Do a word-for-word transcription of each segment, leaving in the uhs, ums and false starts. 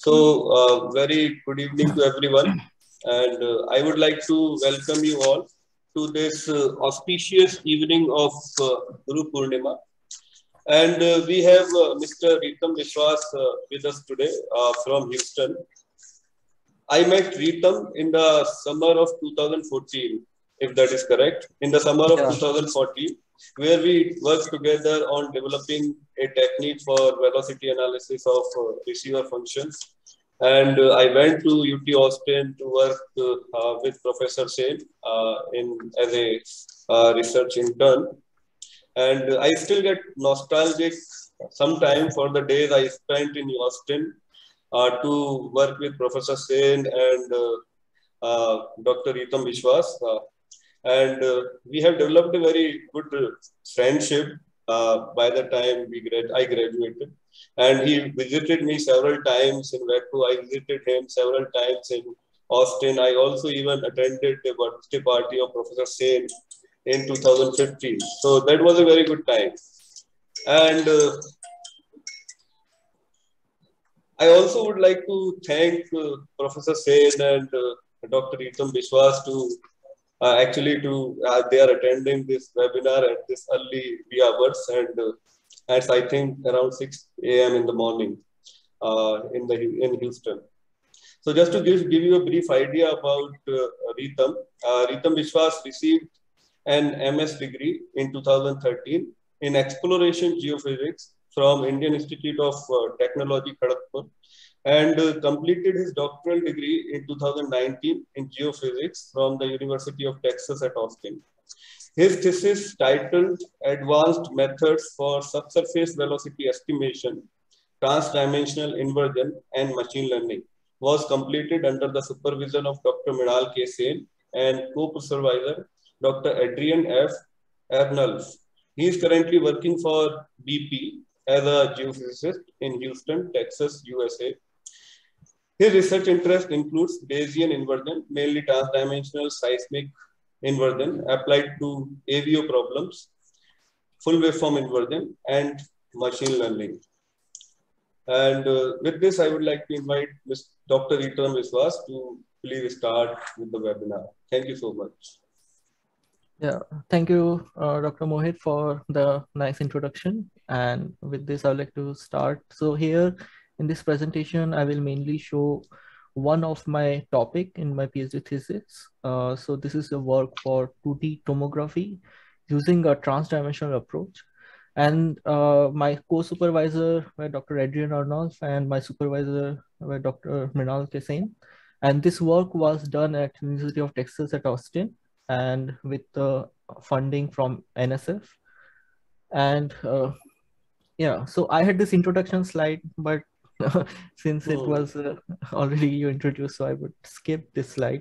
So, uh, very good evening to everyone, and uh, I would like to welcome you all to this uh, auspicious evening of uh, Guru Purnima. And uh, we have uh, Mister Ritam Vishwas uh, with us today uh, from Houston. I met Ritam in the summer of two thousand fourteen, if that is correct, in the summer of Yeah. two thousand fourteen, where we worked together on developing a technique for velocity analysis of uh, receiver functions. And uh, I went to U T Austin to work uh, uh, with Professor Sen uh, in as a uh, research intern. And uh, I still get nostalgic sometime for the days I spent in Austin uh, to work with Professor Sen and uh, uh, Doctor Ritam Vishwas. Uh, and uh, we have developed a very good uh, friendship uh, by the time we grad- I graduated. And he visited me several times in Vancouver. I visited him several times in Austin. I also even attended the birthday party of Professor Sen in two thousand fifteen. So that was a very good time. And uh, I also would like to thank uh, Professor Sen and uh, Doctor Ritam Vishwas to uh, actually to uh, they are attending this webinar at this early wee hours, and uh, it's I think around six a m in the morning uh, in the in Houston. So just to give, give you a brief idea about uh, Ritam, uh, Ritam Vishwas received an M S degree in two thousand thirteen in exploration geophysics from Indian Institute of uh, Technology, Kharagpur, and uh, completed his doctoral degree in two thousand nineteen in geophysics from the University of Texas at Austin. His thesis, titled Advanced Methods for Subsurface Velocity Estimation, Transdimensional Inversion, and Machine Learning, was completed under the supervision of Doctor Mrinal K. Sen and co-supervisor Doctor Adrian F. Ernulf. He is currently working for B P as a geophysicist in Houston, Texas, U S A. His research interest includes Bayesian inversion, mainly transdimensional seismic inversion applied to A V O problems, full waveform inversion, and machine learning. And uh, with this, I would like to invite Miz Doctor Ritam Vishwas to please start with the webinar. Thank you so much. Yeah, thank you, uh, Doctor Mohit, for the nice introduction. And with this, I would like to start. So here in this presentation, I will mainly show one of my topic in my PhD thesis. Uh, so this is a work for two D tomography using a transdimensional approach. And uh, my co-supervisor were Doctor Adrian Arnolf and my supervisor were Doctor Mrinal K. Sen. And this work was done at University of Texas at Austin, and with the funding from N S F. And uh, yeah, so I had this introduction slide, but since it Hmm. was uh, already you introduced, so I would skip this slide.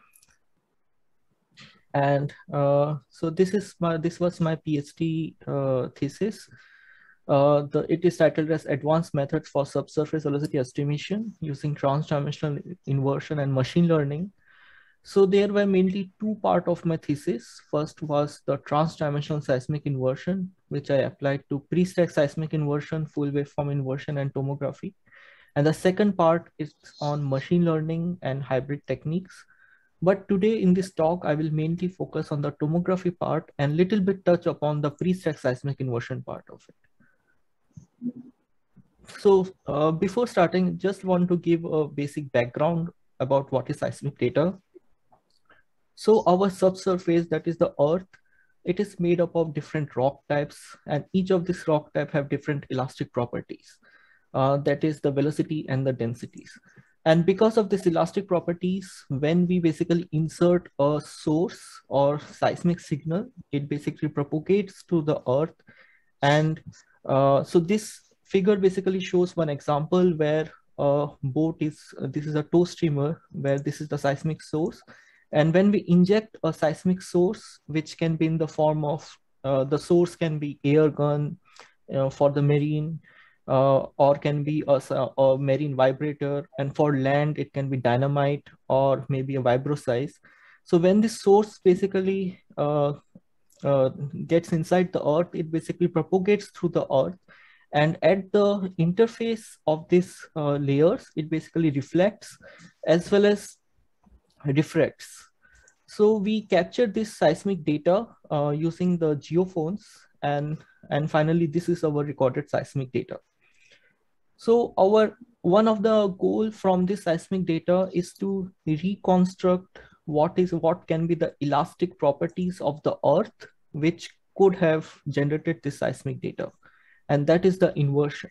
And uh, so this is my this was my PhD uh, thesis. Uh, the, it is titled as Advanced Methods for Subsurface Velocity Estimation using Transdimensional Inversion and Machine Learning. So there were mainly two parts of my thesis. First was the transdimensional seismic inversion, which I applied to pre-stack seismic inversion, full waveform inversion, and tomography. And the second part is on machine learning and hybrid techniques. But today in this talk, I will mainly focus on the tomography part and little bit touch upon the pre-stack seismic inversion part of it. So uh, before starting, just want to give a basic background about what is seismic data. So our subsurface, that is the earth, it is made up of different rock types, and each of these rock type have different elastic properties. Uh, that is the velocity and the densities. And because of these elastic properties, when we basically insert a source or seismic signal, it basically propagates to the earth. And uh, so this figure basically shows one example where a boat is, uh, this is a tow streamer, where this is the seismic source. And when we inject a seismic source, which can be in the form of, uh, the source can be air gun uh, for the marine, uh, or can be a, a marine vibrator, and for land, it can be dynamite or maybe a vibro size. So when this source basically uh, uh, gets inside the earth, it basically propagates through the earth. And at the interface of these uh, layers, it basically reflects as well as refracts. So we capture this seismic data uh, using the geophones, and, and finally, this is our recorded seismic data. So our one of the goal from this seismic data is to reconstruct what is what can be the elastic properties of the earth, which could have generated this seismic data, and that is the inversion.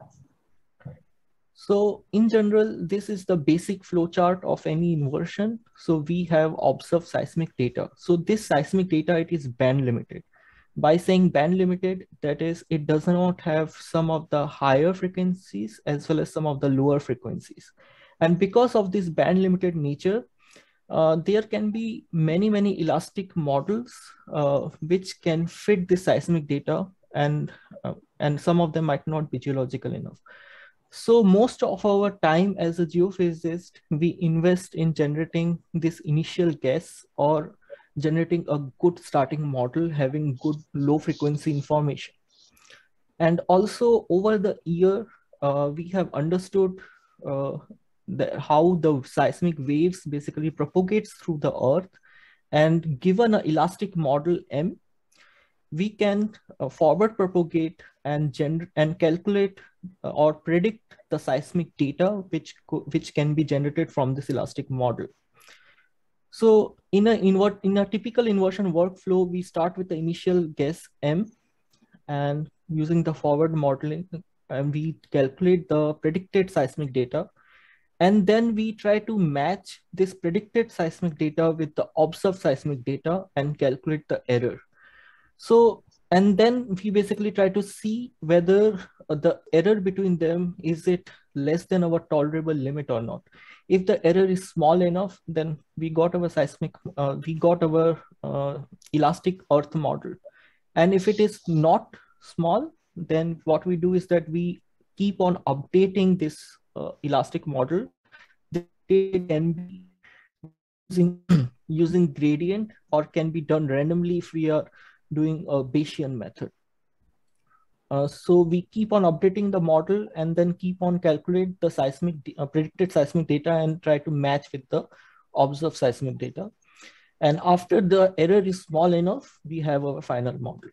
So in general, this is the basic flowchart of any inversion. So we have observed seismic data. So this seismic data, it is band limited. By saying band limited, that is, it does not have some of the higher frequencies as well as some of the lower frequencies. And because of this band limited nature, uh, there can be many, many elastic models uh, which can fit the seismic data, and, uh, and some of them might not be geological enough. So most of our time as a geophysicist, we invest in generating this initial guess or generating a good starting model, having good low frequency information. And also over the year, uh, we have understood uh, the, how the seismic waves basically propagates through the earth, and given an elastic model M, we can uh, forward propagate and gen and calculate uh, or predict the seismic data which which can be generated from this elastic model. So in a invert in a typical inversion workflow, we start with the initial guess M, and using the forward modeling, and we calculate the predicted seismic data. And then we try to match this predicted seismic data with the observed seismic data and calculate the error. So, and then we basically try to see whether the error between them, is it less than our tolerable limit or not. If the error is small enough, then we got our seismic, uh, we got our uh, elastic earth model. And if it is not small, then what we do is that we keep on updating this uh, elastic model. It can be using, using gradient, or can be done randomly if we are doing a Bayesian method. Uh, so we keep on updating the model and then keep on calculate the seismic uh, predicted seismic data and try to match with the observed seismic data. And after the error is small enough, we have our final model.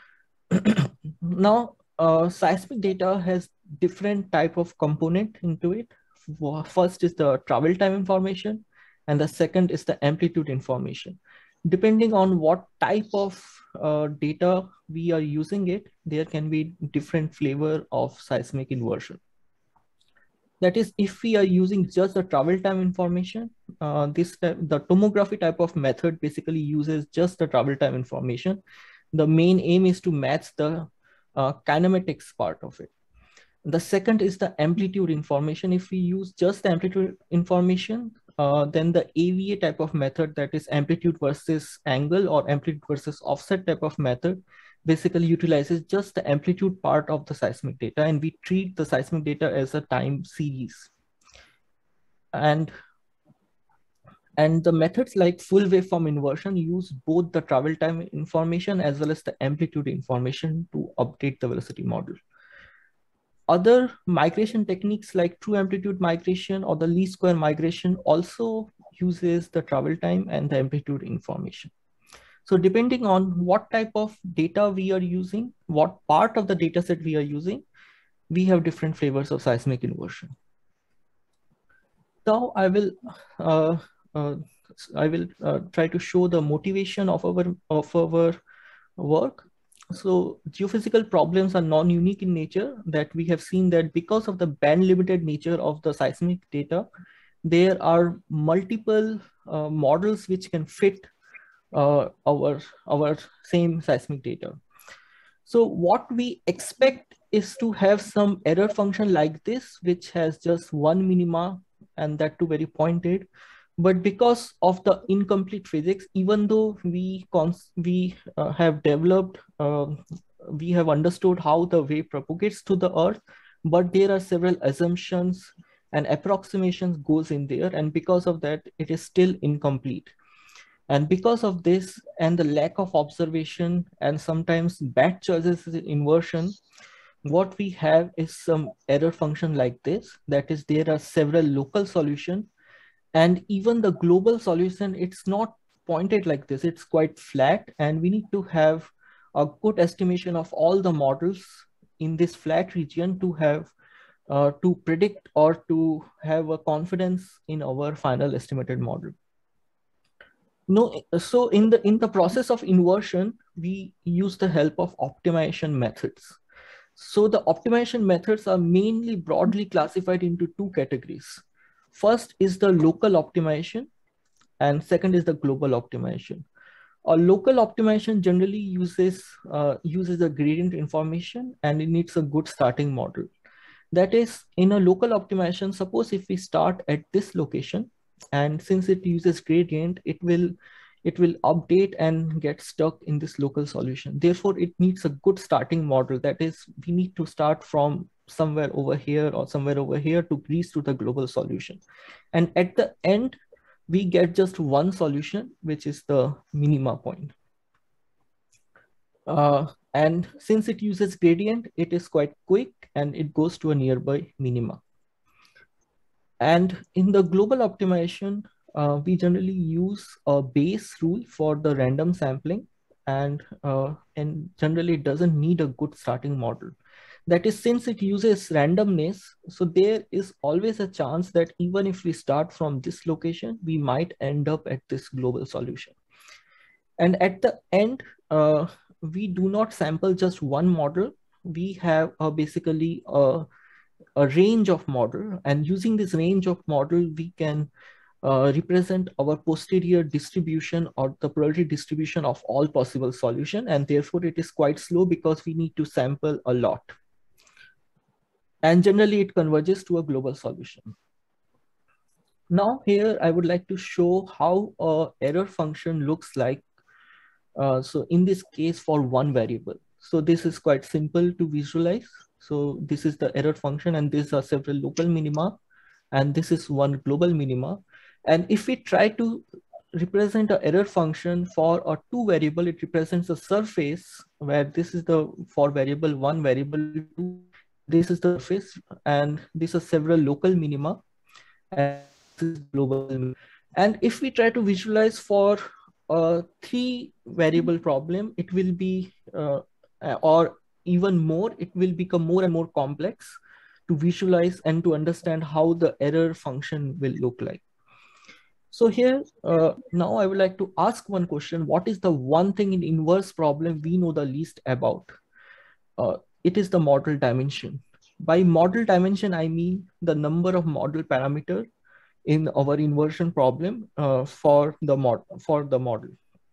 Now, uh, seismic data has different type of component into it. First is the travel time information, and the second is the amplitude information. Depending on what type of uh, data we are using it, there can be different flavor of seismic inversion. That is, if we are using just the travel time information, uh, this the tomography type of method basically uses just the travel time information. The main aim is to match the uh, kinematics part of it. The second is the amplitude information. If we use just the amplitude information, uh, then the A V A type of method, that is amplitude versus angle or amplitude versus offset type of method, basically utilizes just the amplitude part of the seismic data, and we treat the seismic data as a time series. And And the methods like full waveform inversion use both the travel time information as well as the amplitude information to update the velocity model. Other migration techniques like true amplitude migration or the least square migration also uses the travel time and the amplitude information. So depending on what type of data we are using, what part of the data set we are using, we have different flavors of seismic inversion. Now I will uh, uh, I will uh, try to show the motivation of our of our work. So geophysical problems are non-unique in nature, that we have seen that because of the band limited nature of the seismic data, there are multiple uh, models which can fit uh, our, our same seismic data. So what we expect is to have some error function like this, which has just one minima, and that too very pointed. But because of the incomplete physics, even though we cons we uh, have developed, uh, we have understood how the wave propagates to the earth, but there are several assumptions and approximations goes in there. And because of that, it is still incomplete. And because of this and the lack of observation and sometimes bad choices in inversion, what we have is some error function like this. That is, there are several local solutions, and even the global solution, it's not pointed like this. It's quite flat, and we need to have a good estimation of all the models in this flat region to have uh, to predict or to have a confidence in our final estimated model. No, so in the in the process of inversion, we use the help of optimization methods. So the optimization methods are mainly broadly classified into two categories. First is the local optimization, and second is the global optimization. A local optimization generally uses uh, uses a gradient information, and it needs a good starting model. That is, in a local optimization, suppose if we start at this location, and since it uses gradient, it will it will update and get stuck in this local solution. Therefore, it needs a good starting model. That is, we need to start from somewhere over here or somewhere over here to reach to the global solution. And at the end, we get just one solution, which is the minima point. Uh, and since it uses gradient, it is quite quick and it goes to a nearby minima. And in the global optimization, uh, we generally use a Bayes rule for the random sampling, and, uh, and generally it doesn't need a good starting model. That is, since it uses randomness, so there is always a chance that even if we start from this location, we might end up at this global solution. And at the end, uh, we do not sample just one model. We have uh, basically a, a range of model, and using this range of model, we can uh, represent our posterior distribution or the probability distribution of all possible solution. And therefore it is quite slow because we need to sample a lot. And generally it converges to a global solution. Now here I would like to show how a error function looks like. Uh, so in this case for one variable. So this is quite simple to visualize. So this is the error function, and these are several local minima, and this is one global minima. And if we try to represent an error function for a two variable, it represents a surface where this is the for variable one, variable two, this is the surface, and these are several local minima, and this is global minima. And if we try to visualize for a three variable problem, it will be, uh, or even more, it will become more and more complex to visualize and to understand how the error function will look like. So here, uh, now I would like to ask one question. What is the one thing in inverse problem we know the least about? Uh, it is the model dimension. By model dimension, I mean the number of model parameter in our inversion problem uh, for the mod for the model.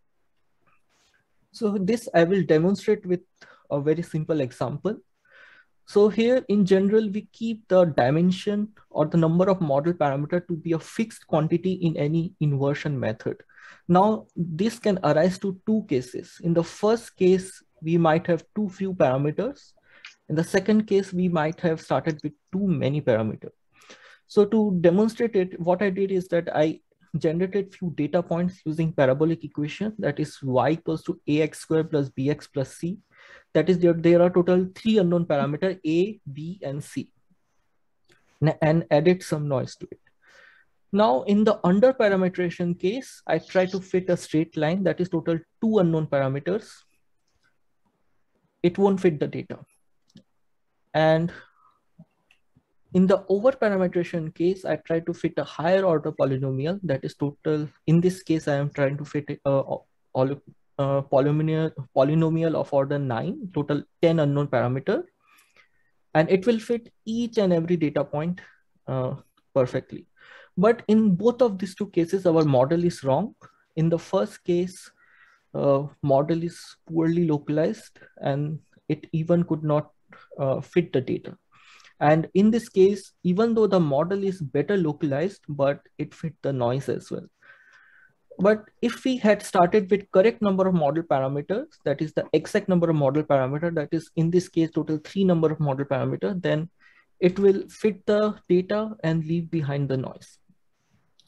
So this I will demonstrate with a very simple example. So here in general, we keep the dimension or the number of model parameter to be a fixed quantity in any inversion method. Now this can arise to two cases. In the first case, we might have too few parameters. In the second case, we might have started with too many parameters. So to demonstrate it, what I did is that I generated few data points using parabolic equation, that is y equals to ax squared plus bx plus c. That is, there, there are total three unknown parameters, a, b, and c, and added some noise to it. Now in the under parametration case, I try to fit a straight line, that is total two unknown parameters. It won't fit the data. And in the over parametration case, I try to fit a higher order polynomial, that is total. In this case, I am trying to fit a, a, a, a polynomial, polynomial of order nine, total ten unknown parameter, and it will fit each and every data point uh, perfectly. But in both of these two cases, our model is wrong. In the first case, uh, model is poorly localized, and it even could not uh, fit the data. And in this case, even though the model is better localized, but it fit the noise as well. But if we had started with correct number of model parameters, that is the exact number of model parameter, that is in this case, total three number of model parameter, then it will fit the data and leave behind the noise.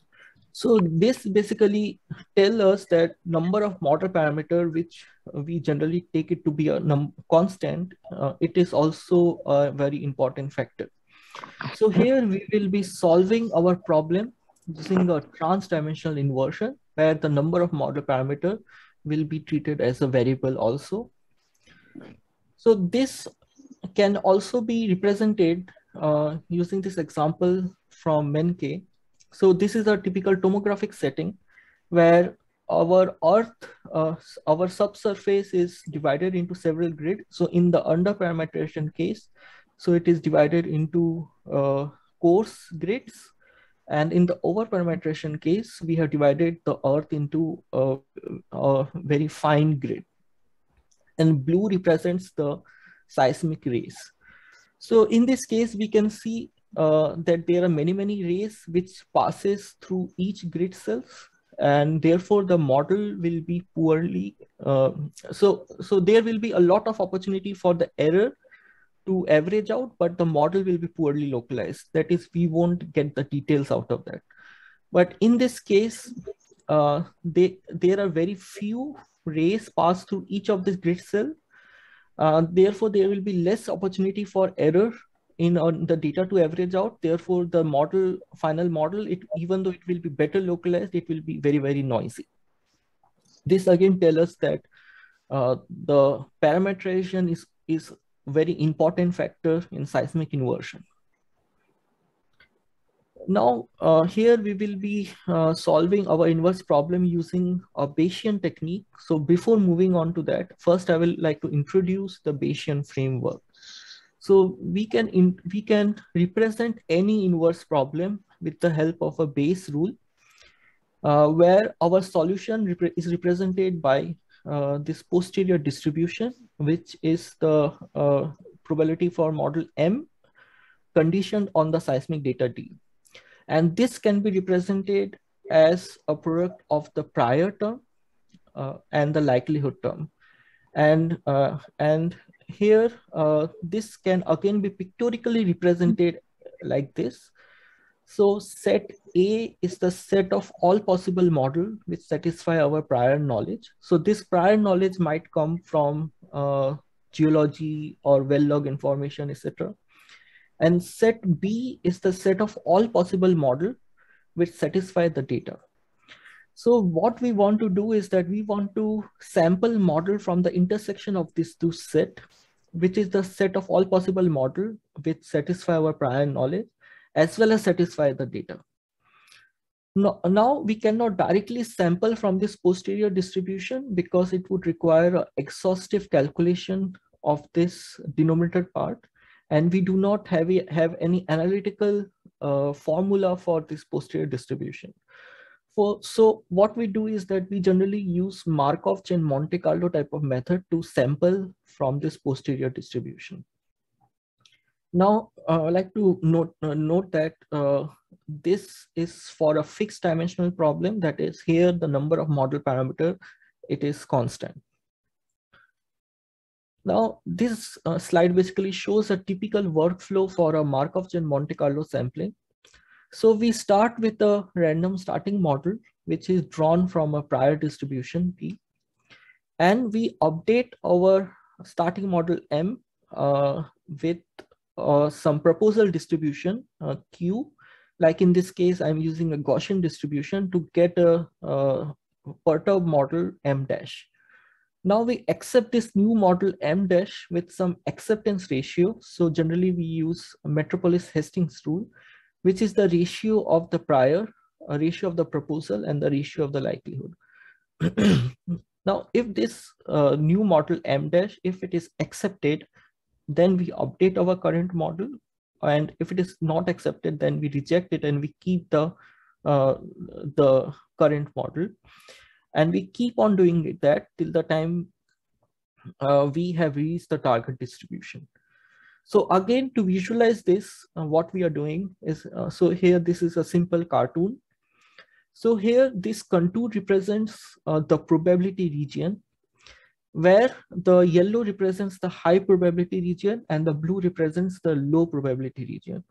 So this basically tell us that number of model parameter, which we generally take it to be a num constant, uh, it is also a very important factor. So here we will be solving our problem using a trans-dimensional inversion, where the number of model parameter will be treated as a variable also. So this can also be represented uh, using this example from Menke. So this is a typical tomographic setting where our Earth, uh, our subsurface is divided into several grids. So in the under-parametrization case, so it is divided into uh, coarse grids. And in the over-parametrization case, we have divided the Earth into a, a very fine grid. And blue represents the seismic rays. So in this case, we can see uh, that there are many, many rays which passes through each grid cells, and therefore the model will be poorly. Uh, so, so there will be a lot of opportunity for the error to average out, but the model will be poorly localized. That is, we won't get the details out of that. But in this case, uh, they, there are very few rays pass through each of these grid cell. Uh, therefore, there will be less opportunity for error in uh, the data to average out. Therefore, the model, final model, it, even though it will be better localized, it will be very, very noisy. This again tells us that uh, the parametrization is, is a very important factor in seismic inversion. Now, uh, here we will be uh, solving our inverse problem using a Bayesian technique. So before moving on to that, first I will like to introduce the Bayesian framework. So we can, in, we can represent any inverse problem with the help of a Bayes rule, uh, where our solution rep is represented by uh, this posterior distribution, which is the uh, probability for model M conditioned on the seismic data D. And this can be represented as a product of the prior term uh, and the likelihood term. And, uh, and here, uh, this can again be pictorially represented like this. So set A is the set of all possible models which satisfy our prior knowledge. So this prior knowledge might come from uh, geology or well log information, et cetera. And set B is the set of all possible models which satisfy the data. So what we want to do is that we want to sample model from the intersection of these two set, which is the set of all possible model which satisfy our prior knowledge as well as satisfy the data. Now, now we cannot directly sample from this posterior distribution because it would require an exhaustive calculation of this denominator part. And we do not have, a, have any analytical uh, formula for this posterior distribution. For, so what we do is that we generally use Markov chain Monte Carlo type of method to sample from this posterior distribution. Now, uh, I'd like to note, uh, note that uh, this is for a fixed dimensional problem. That is, here the number of model parameter, it is constant. Now, this uh, slide basically shows a typical workflow for a Markov chain Monte Carlo sampling. So we start with a random starting model, which is drawn from a prior distribution P. And we update our starting model M uh, with uh, some proposal distribution uh, Q. Like in this case, I'm using a Gaussian distribution to get a, a perturb model M dash. Now we accept this new model M dash with some acceptance ratio. So generally we use Metropolis-Hastings rule, which is the ratio of the prior, a ratio of the proposal, and the ratio of the likelihood. Now, if this uh, new model M dash, if it is accepted, then we update our current model. And if it is not accepted, then we reject it and we keep the, uh, the current model. And we keep on doing that till the time uh, we have reached the target distribution. So again, to visualize this, uh, what we are doing is, uh, so here, this is a simple cartoon. So here, this contour represents uh, the probability region, where the yellow represents the high probability region and the blue represents the low probability region.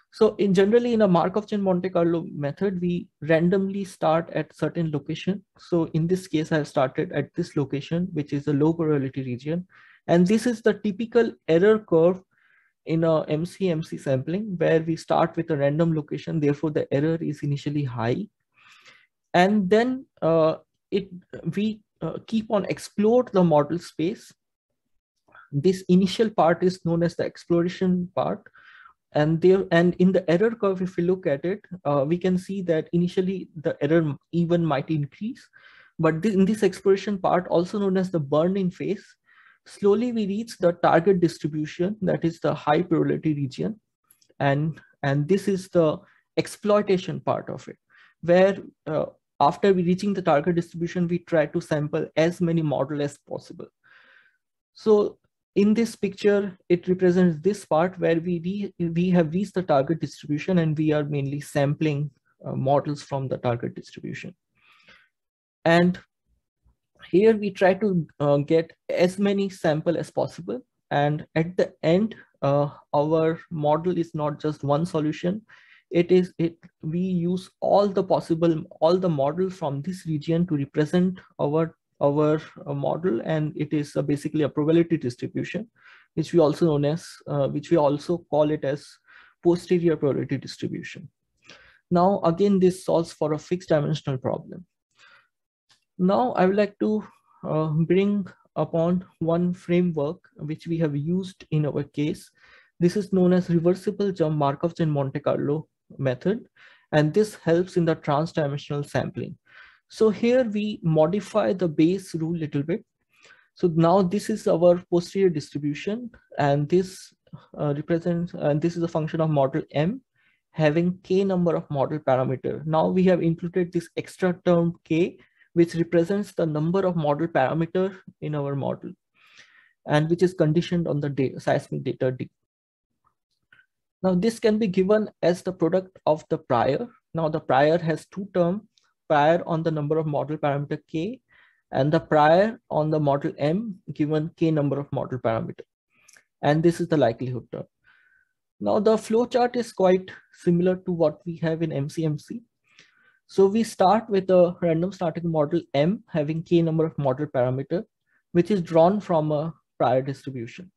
So in generally in a Markov chain Monte Carlo method, we randomly start at certain location. So in this case, I started at this location, which is a low probability region. And this is the typical error curve in a M C M C sampling, where we start with a random location. Therefore, the error is initially high. And then uh, it we uh, keep on explore the model space. This initial part is known as the exploration part. And there, and in the error curve, if we look at it, uh, we can see that initially the error even might increase. But in this exploration part, also known as the burn-in phase, slowly we reach the target distribution, that is the high probability region. And, and this is the exploitation part of it, where uh, after we reaching the target distribution, we try to sample as many models as possible. So in this picture, it represents this part where we, re we have reached the target distribution, and we are mainly sampling uh, models from the target distribution. And here we try to uh, get as many sample as possible. And at the end, uh, our model is not just one solution. It is it we use all the possible all the models from this region to represent our our uh, model, and it is uh, basically a probability distribution, which we also known as uh, which we also call it as posterior probability distribution. Now again, this solves for a fixed dimensional problem. Now I would like to uh, bring upon one framework which we have used in our case. This is known as reversible jump Markov chain Monte Carlo method, and this helps in the trans-dimensional sampling. So here we modify the Bayes rule a little bit. So now this is our posterior distribution, and this uh, represents, and this is a function of model M having k number of model parameter. Now we have included this extra term k, which represents the number of model parameter in our model, and which is conditioned on the data, seismic data D. Now this can be given as the product of the prior. Now the prior has two terms, prior on the number of model parameter k, and the prior on the model M given k number of model parameter. And this is the likelihood term. Now the flow chart is quite similar to what we have in M C M C. So we start with a random starting model M having k number of model parameter, which is drawn from a prior distribution.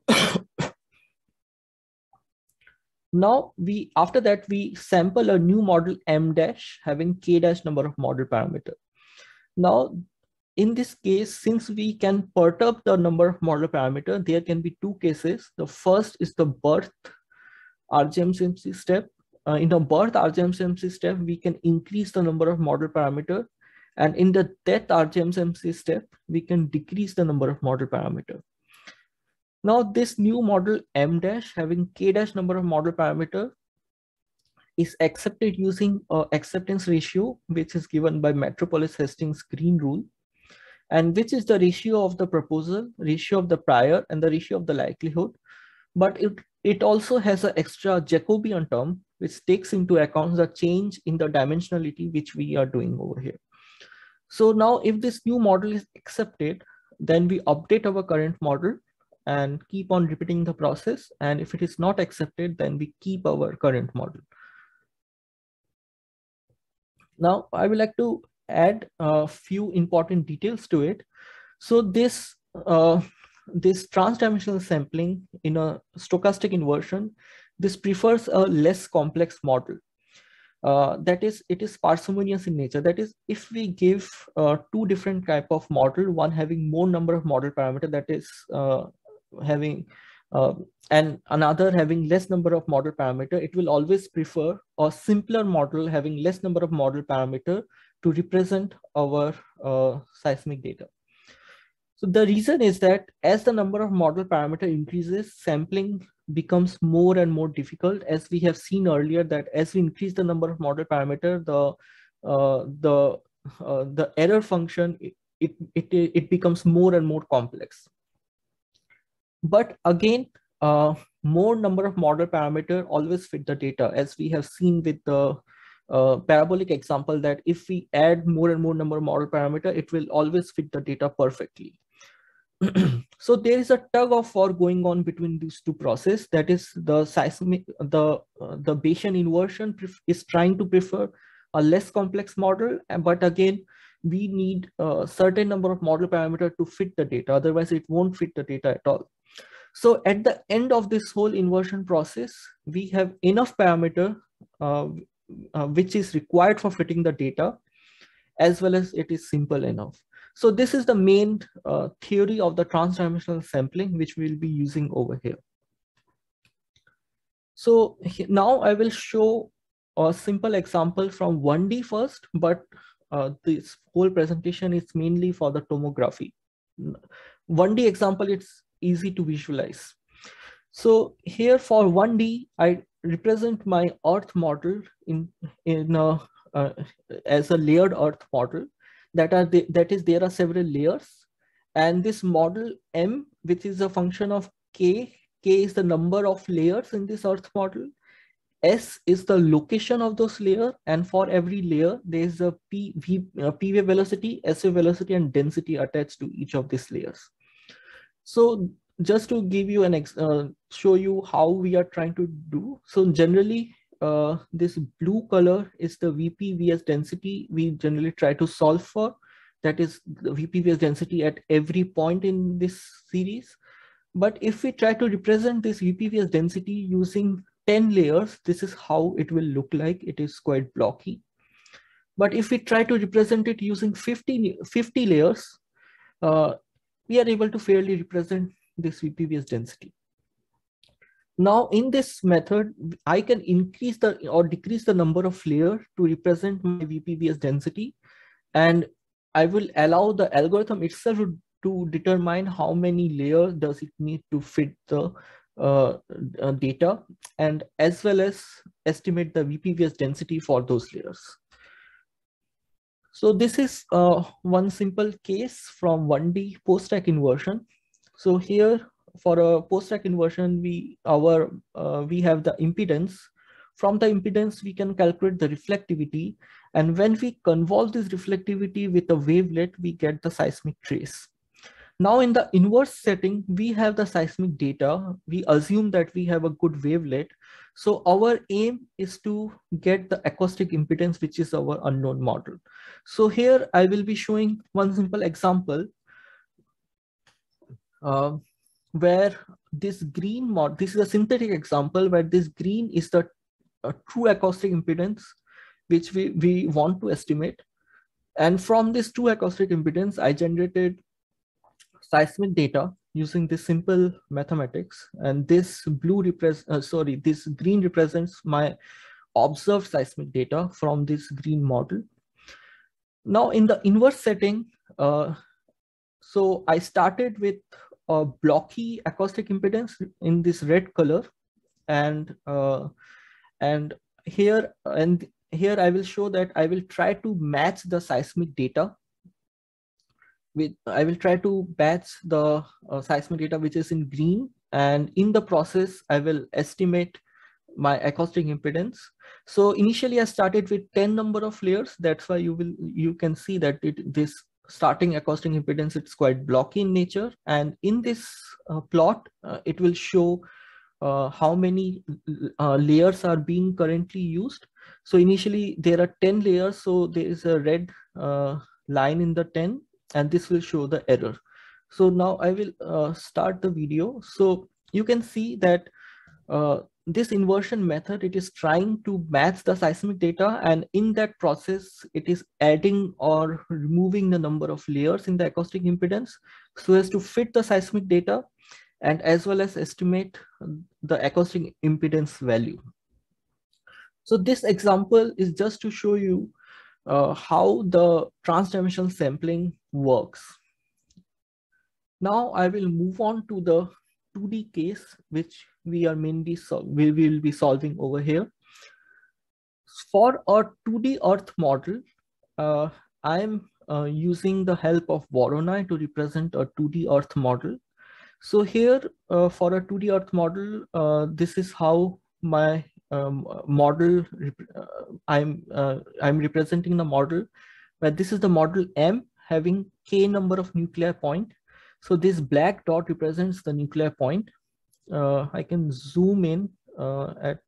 Now we, after that, we sample a new model M dash having k dash number of model parameter. Now in this case, since we can perturb the number of model parameter, there can be two cases. The first is the birth R G M C M C step. Uh, in the birth R G M C M C step, we can increase the number of model parameter. And in the death R G M C M C step, we can decrease the number of model parameter. Now this new model M dash having k dash number of model parameter is accepted using a acceptance ratio, which is given by Metropolis-Hastings green rule, and which is the ratio of the proposal, ratio of the prior, and the ratio of the likelihood. But it, it also has an extra Jacobian term, which takes into account the change in the dimensionality which we are doing over here. So now if this new model is accepted, then we update our current model and keep on repeating the process. And if it is not accepted, then we keep our current model. Now I would like to add a few important details to it. So this, uh, this trans-dimensional sampling in a stochastic inversion, this prefers a less complex model. Uh, that is, it is parsimonious in nature. That is, if we give uh, two different type of model, one having more number of model parameter, that is uh, having, uh, and another having less number of model parameter, it will always prefer a simpler model having less number of model parameter to represent our uh, seismic data. So the reason is that as the number of model parameter increases, sampling becomes more and more difficult. As we have seen earlier, that as we increase the number of model parameter, the uh, the uh, the error function, it, it it it becomes more and more complex. But again, uh, more number of model parameter always fit the data, as we have seen with the uh, parabolic example, that if we add more and more number of model parameter, it will always fit the data perfectly. So there is a tug of war going on between these two processes. That is, the seismic, the uh, the Bayesian inversion is trying to prefer a less complex model, but again, we need a certain number of model parameter to fit the data. Otherwise, it won't fit the data at all. So at the end of this whole inversion process, we have enough parameter uh, uh, which is required for fitting the data, as well as it is simple enough. So this is the main uh, theory of the transdimensional sampling, which we'll be using over here. So now I will show a simple example from one D first, but uh, this whole presentation is mainly for the tomography. one D example, it's easy to visualize. So here for one D, I represent my Earth model in, in a, uh, as a layered Earth model. That are the, that is, there are several layers, and this model M, which is a function of K. K is the number of layers in this Earth model. S is the location of those layers, and for every layer, there is a P, v, uh, P wave velocity, S wave velocity, and density attached to each of these layers. So just to give you an ex uh, show you how we are trying to do. So generally, uh, this blue color is the V P V S density we generally try to solve for. That is the V P V S density at every point in this series. But if we try to represent this V P V S density using ten layers, this is how it will look like. It is quite blocky. But if we try to represent it using fifty, fifty layers, uh, we are able to fairly represent this V P V S density. Now in this method, I can increase the or decrease the number of layers to represent my V P V S density, and I will allow the algorithm itself to determine how many layers does it need to fit the uh, uh, data, and as well as estimate the V P V S density for those layers. So this is uh, one simple case from one D post-stack inversion. So here, for a post-stack inversion, we our uh, we have the impedance. From the impedance, we can calculate the reflectivity, and when we convolve this reflectivity with a wavelet, we get the seismic trace. Now in the inverse setting, we have the seismic data. We assume that we have a good wavelet. So our aim is to get the acoustic impedance, which is our unknown model. So here I will be showing one simple example uh, where this green mod, this is a synthetic example where this green is the uh, true acoustic impedance, which we, we want to estimate. And from this true acoustic impedance, I generated seismic data using this simple mathematics, and this blue represents uh, sorry this green represents my observed seismic data from this green model. Now in the inverse setting, uh, so I started with a blocky acoustic impedance in this red color, and uh, and here and here I will show that I will try to match the seismic data with I will try to match the uh, seismic data which is in green, and in the process I will estimate my acoustic impedance. So initially I started with ten number of layers. That's why you will you can see that it this starting acoustic impedance, it's quite blocky in nature, and in this uh, plot uh, it will show uh, how many uh, layers are being currently used. So initially there are ten layers, so there is a red uh, line in the ten, and this will show the error. So now I will uh, start the video. So you can see that uh, this inversion method, it is trying to match the seismic data, and in that process it is adding or removing the number of layers in the acoustic impedance so as to fit the seismic data, and as well as estimate the acoustic impedance value. So this example is just to show you uh, how the transdimensional sampling works. Now I will move on to the two D case, which we are mainly so we will be solving over here. For a two D Earth model, uh, I am uh, using the help of Voronoi to represent a two D Earth model. So here, uh, for a two D Earth model, uh, this is how my um, model. Uh, I'm uh, I'm representing the model, where this is the model M having k number of nuclei point. So this black dot represents the nuclear point. Uh, I can zoom in uh, at,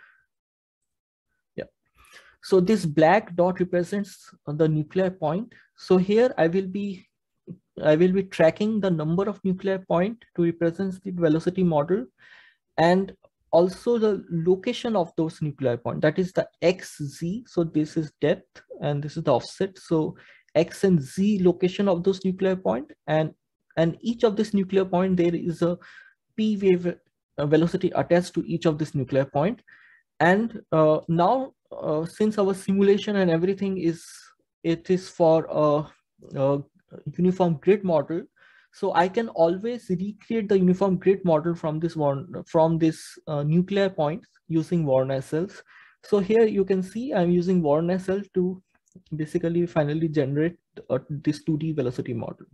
yeah. So this black dot represents the nuclear point. So here I will be, I will be tracking the number of nuclear point to represent the velocity model, and also the location of those nuclear point, that is the xz. So this is depth and this is the offset. So x and z location of those nuclear point, and and each of this nuclear point there is a p wave uh, velocity attached to each of this nuclear point. And uh, now uh, since our simulation and everything is, it is for a, a uniform grid model, so I can always recreate the uniform grid model from this one, from this uh, nuclear points using Warren-Nessels. So here you can see I'm using Warren-Nessels to basically finally generate uh, this two D velocity model.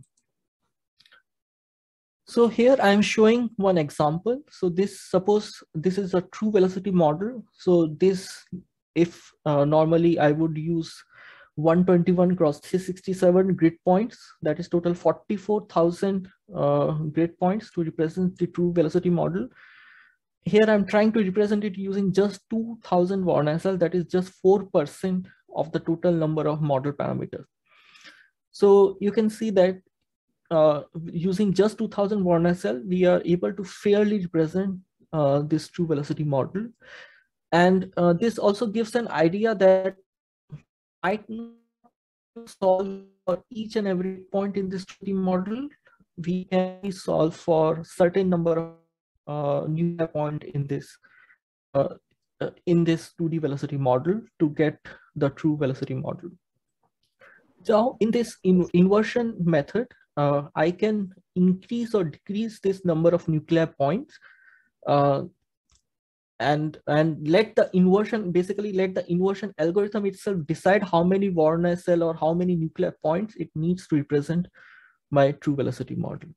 So here I'm showing one example. So this, suppose this is a true velocity model. So this, if uh, normally I would use one twenty-one cross three sixty-seven grid points, that is total forty-four thousand uh, grid points to represent the true velocity model. Here I'm trying to represent it using just two thousand Warren-Nessels, that is just four percent of the total number of model parameters. So you can see that uh, using just two thousand Warren-Nessels, we are able to fairly represent uh, this true velocity model. And uh, this also gives an idea that I can solve for each and every point in this two D model. We can solve for certain number of uh, nuclear point in this uh, uh, in this two D velocity model to get the true velocity model. So in this in inversion method, uh, I can increase or decrease this number of nuclear points, uh, and and let the inversion, basically let the inversion algorithm itself decide how many Warren-Nessels or how many nuclear points it needs to represent my true velocity model.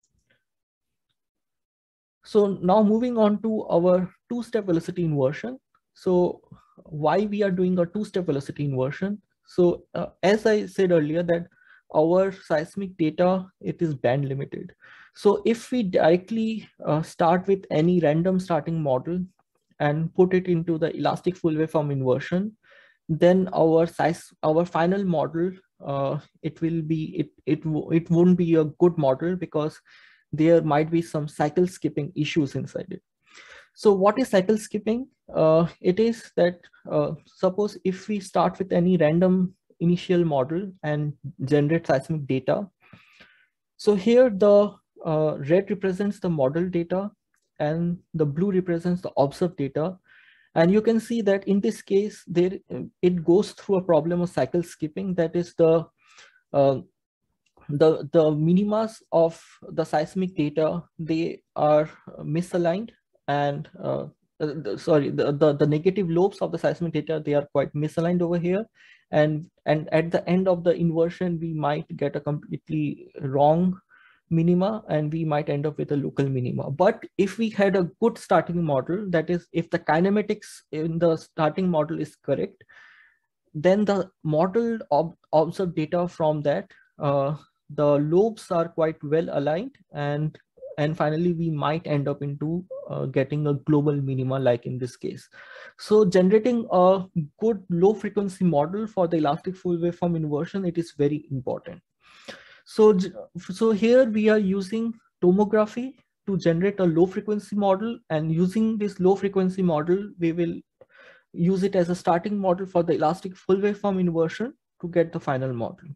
So now moving on to our two-step velocity inversion. So why we are doing a two-step velocity inversion? So uh, as I said earlier, that our seismic data, it is band limited. So if we directly uh, start with any random starting model and put it into the elastic full waveform inversion, then our size, our final model, uh, it will be, it, it, it won't be a good model because there might be some cycle skipping issues inside it. So what is cycle skipping? Uh, it is that uh, suppose if we start with any random initial model and generate seismic data. So here the uh, red represents the model data and the blue represents the observed data. And you can see that in this case, there it goes through a problem of cycle skipping. That is the uh, the the minimas of the seismic data, they are misaligned, and uh, the, sorry, the, the the negative lobes of the seismic data, they are quite misaligned over here, and and at the end of the inversion, we might get a completely wrong minima, and we might end up with a local minima. But if we had a good starting model, that is, if the kinematics in the starting model is correct, then the modeled ob observed data from that, uh, the lobes are quite well aligned, and and finally we might end up into uh, getting a global minima like in this case. So generating a good low frequency model for the elastic full waveform inversion, it is very important. So, so here we are using tomography to generate a low frequency model, and using this low frequency model, we will use it as a starting model for the elastic full waveform inversion to get the final model.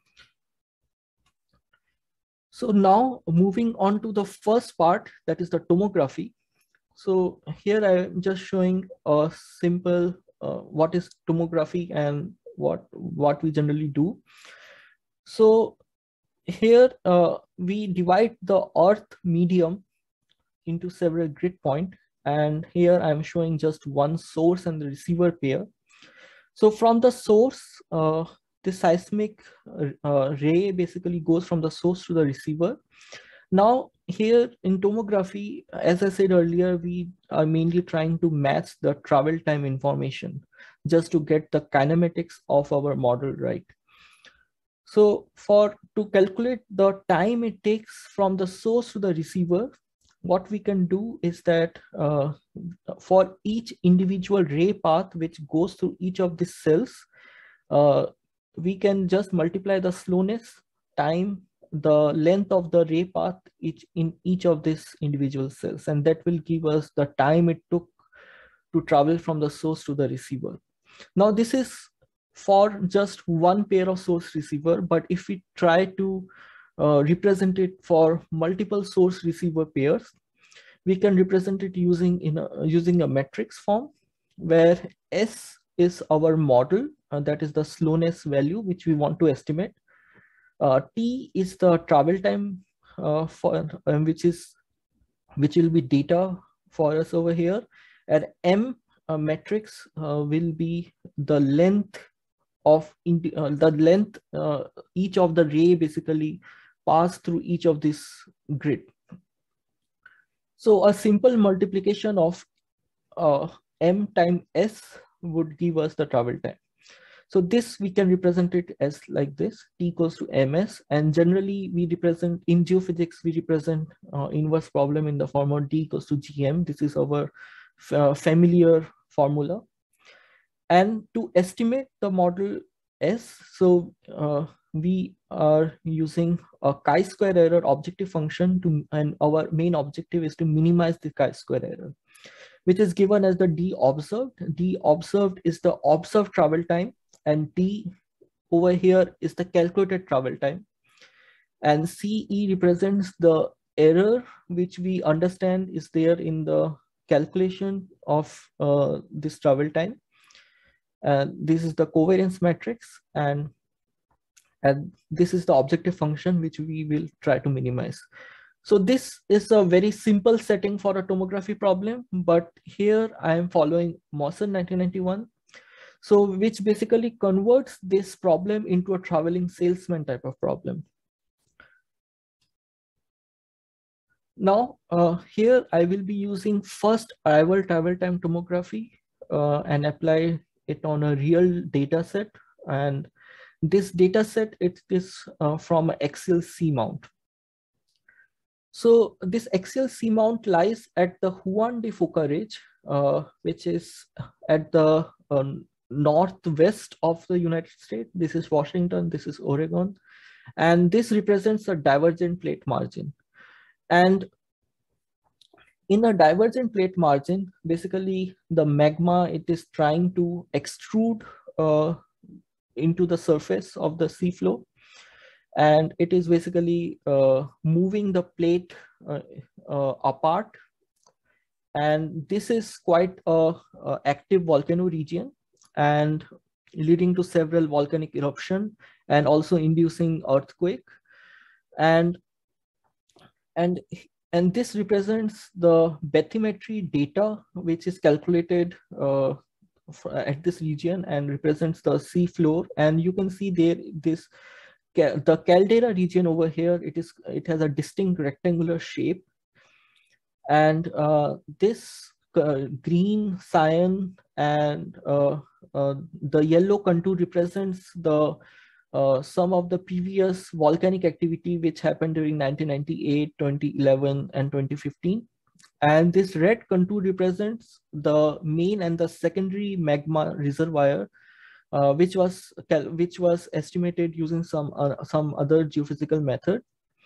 So now moving on to the first part, that is the tomography. So here I'm just showing a simple uh, what is tomography and what what we generally do. So here uh, we divide the Earth medium into several grid points, and here I'm showing just one source and the receiver pair. So from the source, uh, the seismic uh, ray basically goes from the source to the receiver. Now here in tomography, as I said earlier, we are mainly trying to match the travel time information just to get the kinematics of our model right. So for to calculate the time it takes from the source to the receiver, what we can do is that uh, for each individual ray path which goes through each of these cells, uh, we can just multiply the slowness time the length of the ray path each in each of these individual cells, and that will give us the time it took to travel from the source to the receiver. Now this is for just one pair of source receiver, but if we try to uh, represent it for multiple source receiver pairs, we can represent it using in a, using a matrix form, where S is our model, and that is the slowness value which we want to estimate. Uh, T is the travel time uh, for um, which is which will be data for us over here, and M uh, matrix uh, will be the length of uh, the length uh, each of the ray basically pass through each of this grid. So a simple multiplication of uh, M times S would give us the travel time. So this we can represent it as like this, T equals to ms, and generally we represent in geophysics, we represent uh, inverse problem in the form of D equals to Gm. This is our uh, familiar formula. And to estimate the model S, so uh, we are using a chi-square error objective function to, and our main objective is to minimize the chi-square error, which is given as the D observed. D observed is the observed travel time, and T over here is the calculated travel time. And C E represents the error which we understand is there in the calculation of uh, this travel time. And this is the covariance matrix, and, and this is the objective function which we will try to minimize. So this is a very simple setting for a tomography problem, but here I am following Mawson nineteen ninety-one. So which basically converts this problem into a traveling salesman type of problem. Now uh, here I will be using first arrival travel time tomography uh, and apply it on a real data set. And this data set, it is uh, from an axial C mount. So this axial C mount lies at the Juan de Fuca Ridge, uh, which is at the uh, northwest of the United States. This is Washington, this is Oregon, and this represents a divergent plate margin. And in a divergent plate margin, basically the magma, it is trying to extrude uh, into the surface of the seafloor, and it is basically uh, moving the plate uh, uh, apart. And this is quite a, a active volcano region, and leading to several volcanic eruption and also inducing earthquake. And and and this represents the bathymetry data which is calculated uh, at this region and represents the sea floor. And you can see there this the caldera region over here, it is it has a distinct rectangular shape, and uh, this uh, green, cyan, and uh, uh, the yellow contour represents the uh, some of the previous volcanic activity which happened during nineteen ninety-eight, twenty eleven, and twenty fifteen. And this red contour represents the main and the secondary magma reservoir, uh, which was which was estimated using some uh, some other geophysical method.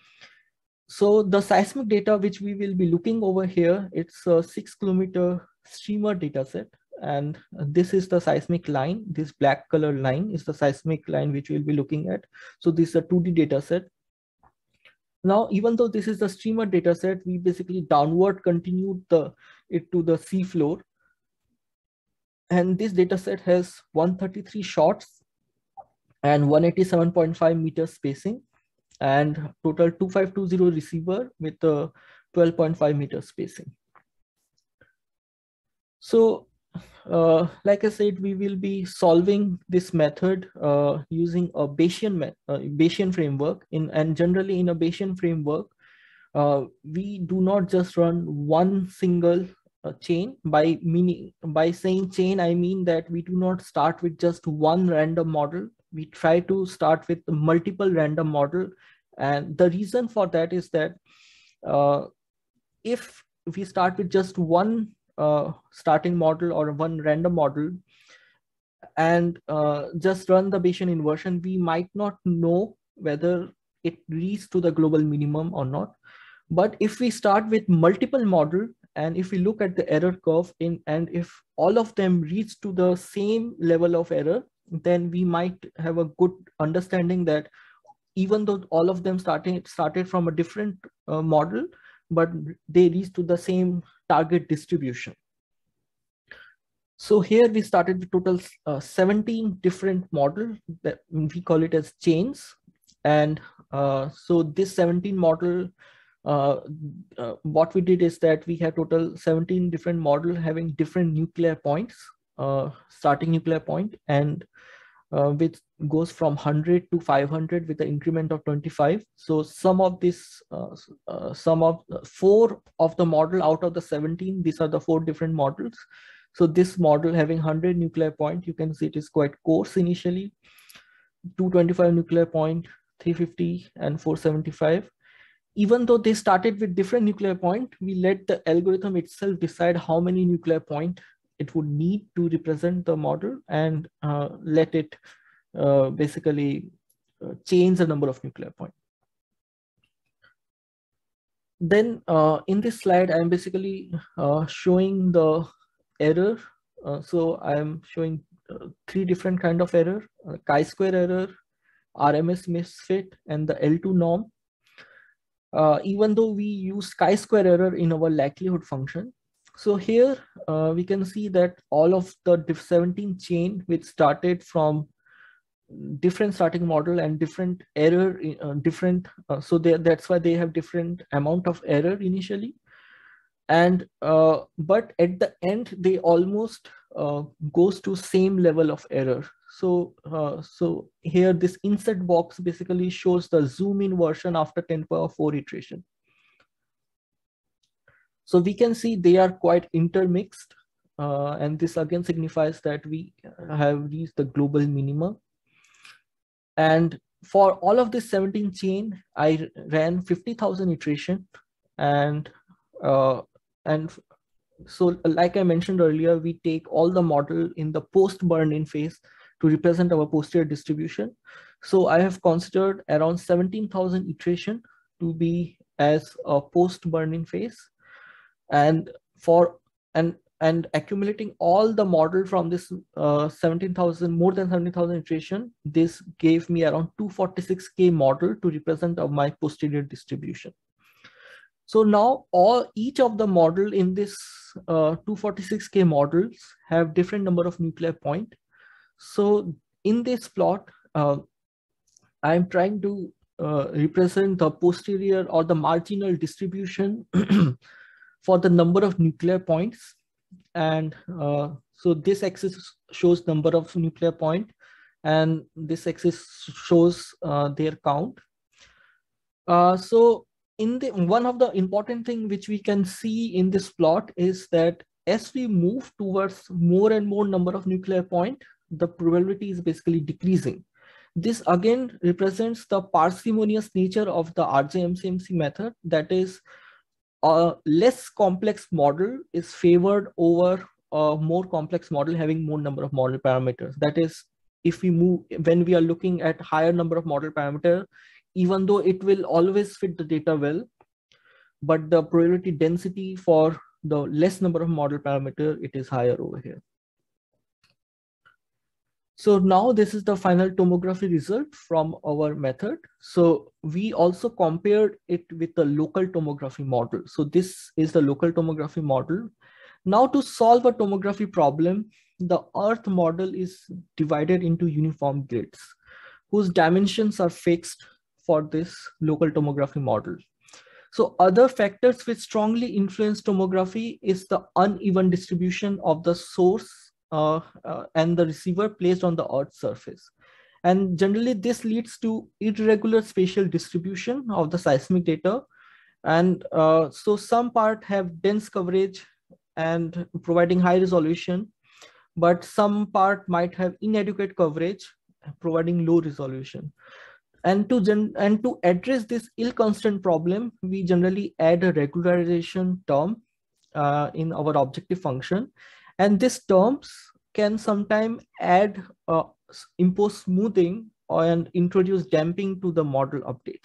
So the seismic data which we will be looking over here, it's a six kilometer streamer data set. And this is the seismic line. This black color line is the seismic line which we'll be looking at. So this is a two D data set. Now, even though this is the streamer data set, we basically downward continued the it to the sea floor. And this data set has one hundred thirty-three shots and one hundred eighty-seven point five meter spacing, and total two five two zero receiver with a twelve point five meter spacing. So uh, like I said, we will be solving this method uh, using a Bayesian, uh, Bayesian framework. In, and generally in a Bayesian framework, uh, we do not just run one single uh, chain. By meaning, by saying chain, I mean that we do not start with just one random model. we try to start with multiple random model. And the reason for that is that uh, if we start with just one uh, starting model or one random model and uh, just run the Bayesian inversion, we might not know whether it reaches to the global minimum or not. But if we start with multiple model, and if we look at the error curve in, and if all of them reach to the same level of error, then we might have a good understanding that even though all of them starting started from a different uh, model, but they reach to the same target distribution. So here we started with total uh, seventeen different models that we call it as chains. And uh, so this seventeen model, uh, uh, what we did is that we have total seventeen different models having different nuclear points, uh, starting nuclear point, and uh, which goes from one hundred to five hundred with the increment of twenty-five. So some of this, uh, uh, some of uh, four of the model out of the seventeen, these are the four different models. So this model having one hundred nuclear point, you can see it is quite coarse initially, two twenty-five nuclear point, three fifty and four seventy-five. Even though they started with different nuclear point, we let the algorithm itself decide how many nuclear point it would need to represent the model, and uh, let it uh, basically uh, change the number of nuclear point. Then uh, in this slide, I'm basically uh, showing the error. Uh, so I'm showing uh, three different kind of error: uh, chi-square error, R M S misfit, and the L two norm. Uh, even though we use chi-square error in our likelihood function. So here uh, we can see that all of the seventeen chain which started from different starting model and different error, uh, different, uh, so they, that's why they have different amount of error initially. And uh, but at the end, they almost uh, goes to same level of error. So uh, so here this insert box basically shows the zoom in version after ten power four iteration. So we can see they are quite intermixed, uh, and this again signifies that we have reached the global minimum. And for all of this seventeen chain, I ran fifty thousand iteration, and uh, and so like I mentioned earlier, we take all the model in the post burn-in phase to represent our posterior distribution. So I have considered around seventeen thousand iteration to be as a post burn-in phase. And for and and accumulating all the model from this uh, seventeen thousand, more than seventeen thousand iteration, this gave me around two hundred forty-six K model to represent of my posterior distribution. So now all each of the model in this uh, two hundred forty-six K models have different number of nuclear point. So in this plot, uh, I'm trying to uh, represent the posterior or the marginal distribution for the number of nuclear points. And uh, so this axis shows number of nuclear point, and this axis shows uh, their count. Uh, so in the one of the important thing which we can see in this plot is that as we move towards more and more number of nuclear point, the probability is basically decreasing. This again represents the parsimonious nature of the R J M C M C method. That is, a less complex model is favored over a more complex model having more number of model parameters. That is, if we move, when we are looking at higher number of model parameter, even though it will always fit the data well, but the probability density for the less number of model parameter, it is higher over here. So now this is the final tomography result from our method. So we also compared it with the local tomography model. So this is the local tomography model. Now to solve a tomography problem, the Earth model is divided into uniform grids whose dimensions are fixed for this local tomography model. So other factors which strongly influence tomography is the uneven distribution of the source Uh, uh, and the receiver placed on the Earth's surface. And generally this leads to irregular spatial distribution of the seismic data. And uh, so some part have dense coverage and providing high resolution, but some part might have inadequate coverage providing low resolution. And to gen and to address this ill constant problem, we generally add a regularization term uh, in our objective function, and these terms can sometimes add uh, impose smoothing and introduce damping to the model updates.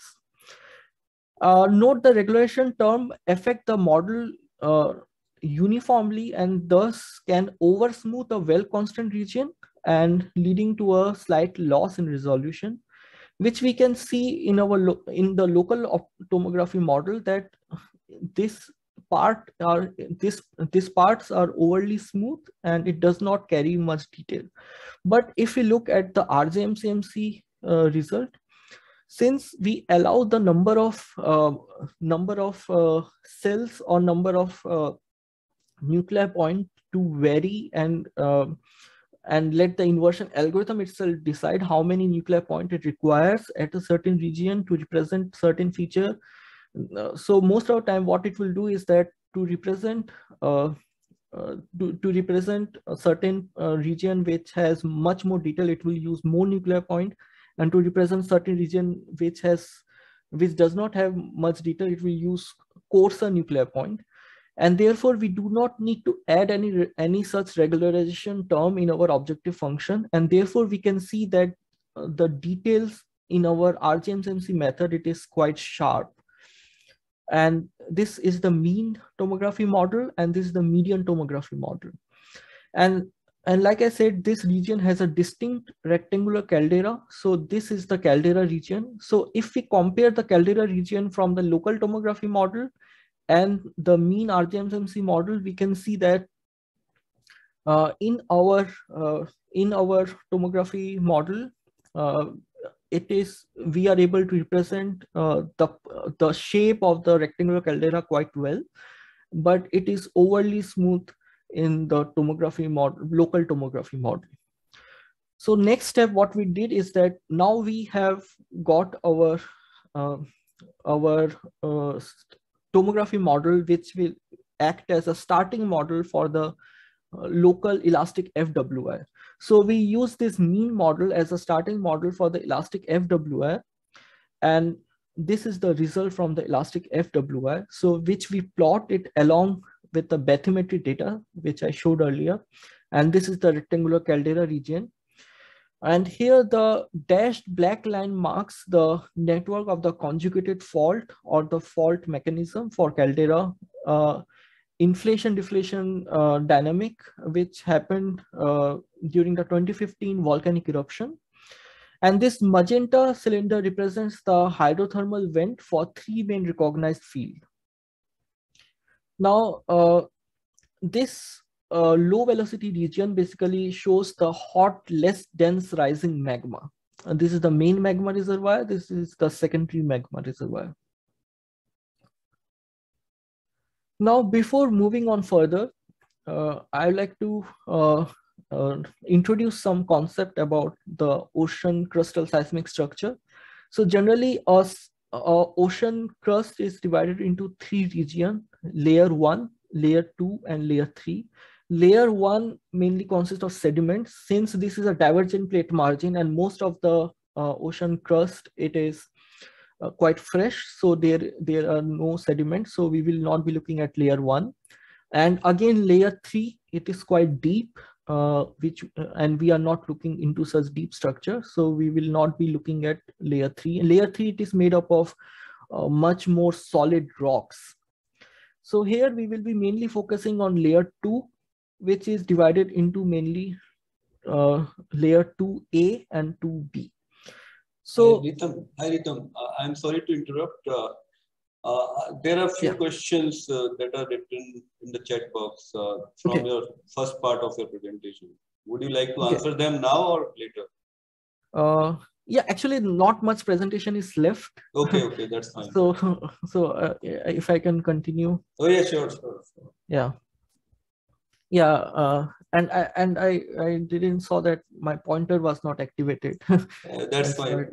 Uh, note the regularization term affect the model uh, uniformly and thus can over smooth a well constant region and leading to a slight loss in resolution, which we can see in our in the local tomography model that this part are this these parts are overly smooth and it does not carry much detail. But if we look at the R J M C M C uh, result, since we allow the number of uh, number of uh, cells or number of uh, nuclei point to vary and uh, and let the inversion algorithm itself decide how many nuclei point it requires at a certain region to represent certain feature. Uh, so most of the time what it will do is that to represent uh, uh, to, to represent a certain uh, region which has much more detail, it will use more nuclei point, and to represent certain region which has which does not have much detail, it will use coarser nuclei point. And therefore we do not need to add any any such regularization term in our objective function, and therefore we can see that uh, the details in our R J M C M C method, it is quite sharp. And this is the mean tomography model, and this is the median tomography model. And and like I said, this region has a distinct rectangular caldera. So this is the caldera region. So if we compare the caldera region from the local tomography model and the mean R J M C M C model, we can see that uh, in our uh, in our tomography model, uh, it is we are able to represent uh, the the shape of the rectangular caldera quite well, but it is overly smooth in the tomography model, local tomography model. So next step, what we did is that now we have got our uh, our uh, tomography model, which will act as a starting model for the uh, local elastic F W I. So we use this mean model as a starting model for the elastic F W I, and this is the result from the elastic F W I. So which we plot it along with the bathymetry data, which I showed earlier, and this is the rectangular caldera region. And here the dashed black line marks the network of the conjugated fault or the fault mechanism for caldera uh, inflation deflation uh, dynamic, which happened uh, during the twenty fifteen volcanic eruption. And this magenta cylinder represents the hydrothermal vent for three main recognized field. Now, uh, this uh, low velocity region basically shows the hot, less dense rising magma. Uh, this is the main magma reservoir. This is the secondary magma reservoir. Now, before moving on further, uh, I'd like to uh, uh, introduce some concept about the ocean crustal seismic structure. So generally, a, a ocean crust is divided into three regions: layer one, layer two, and layer three. Layer one mainly consists of sediments. Since this is a divergent plate margin and most of the uh, ocean crust, it is uh, quite fresh, so there there are no sediments, so we will not be looking at layer one. And again, layer three, it is quite deep, uh, which uh, and we are not looking into such deep structure, so we will not be looking at layer three. Layer three, it is made up of uh, much more solid rocks. So here we will be mainly focusing on layer two, which is divided into mainly uh, layer two A and two B. So, Hi, Ritam. Hi, Ritam. Uh, I'm sorry to interrupt. Uh, uh, there are few yeah. questions uh, that are written in the chat box uh, from Okay. your first part of your presentation. Would you like to Okay. answer them now or later? Uh, yeah, actually, not much presentation is left. Okay, okay, that's fine. So, so uh, if I can continue. Oh yeah, sure, sure. sure. Yeah. Yeah, uh, and I and I I didn't saw that my pointer was not activated. Uh, that's fine.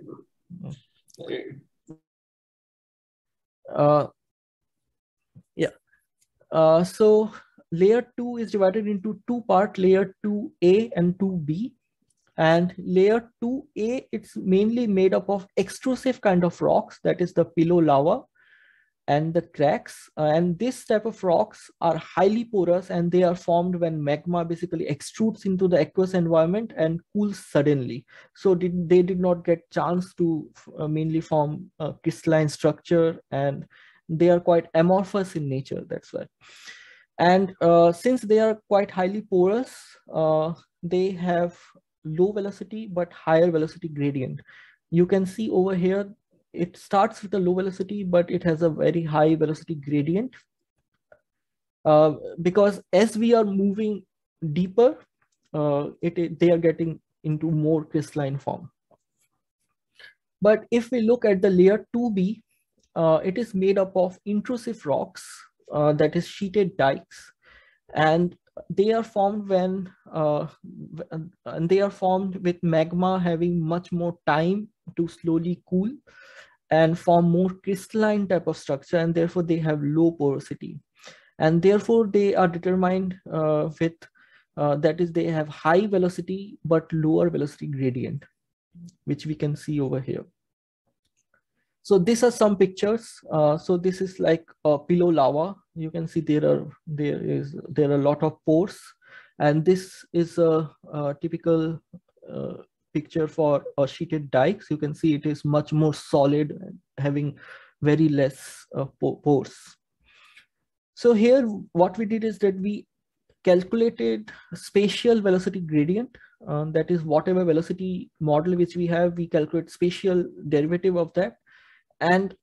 Uh, yeah. Uh, so layer two is divided into two part, layer two A and two B. And layer two A, it's mainly made up of extrusive kind of rocks, that is the pillow lava and the cracks. Uh, and this type of rocks are highly porous, and they are formed when magma basically extrudes into the aqueous environment and cools suddenly. So did, they did not get chance to uh, mainly form a crystalline structure, and they are quite amorphous in nature, that's why. And uh, since they are quite highly porous, uh, they have low velocity but higher velocity gradient. You can see over here, it starts with a low velocity, but it has a very high velocity gradient. Uh, because as we are moving deeper, uh, it, it, they are getting into more crystalline form. But if we look at the layer two B, uh, it is made up of intrusive rocks, uh, that is sheeted dikes, and they are formed when uh, and they are formed with magma having much more time to slowly cool and form more crystalline type of structure, and therefore they have low porosity, and therefore they are determined uh, with uh, that is they have high velocity but lower velocity gradient, which we can see over here. So these are some pictures. Uh, so this is like a pillow lava. You can see there are there is there are a lot of pores, and this is a, a typical uh, picture for a sheeted dikes. You can see it is much more solid, having very less uh, pores. So here what we did is that we calculated spatial velocity gradient. Uh, that is whatever velocity model which we have, we calculate spatial derivative of that. And,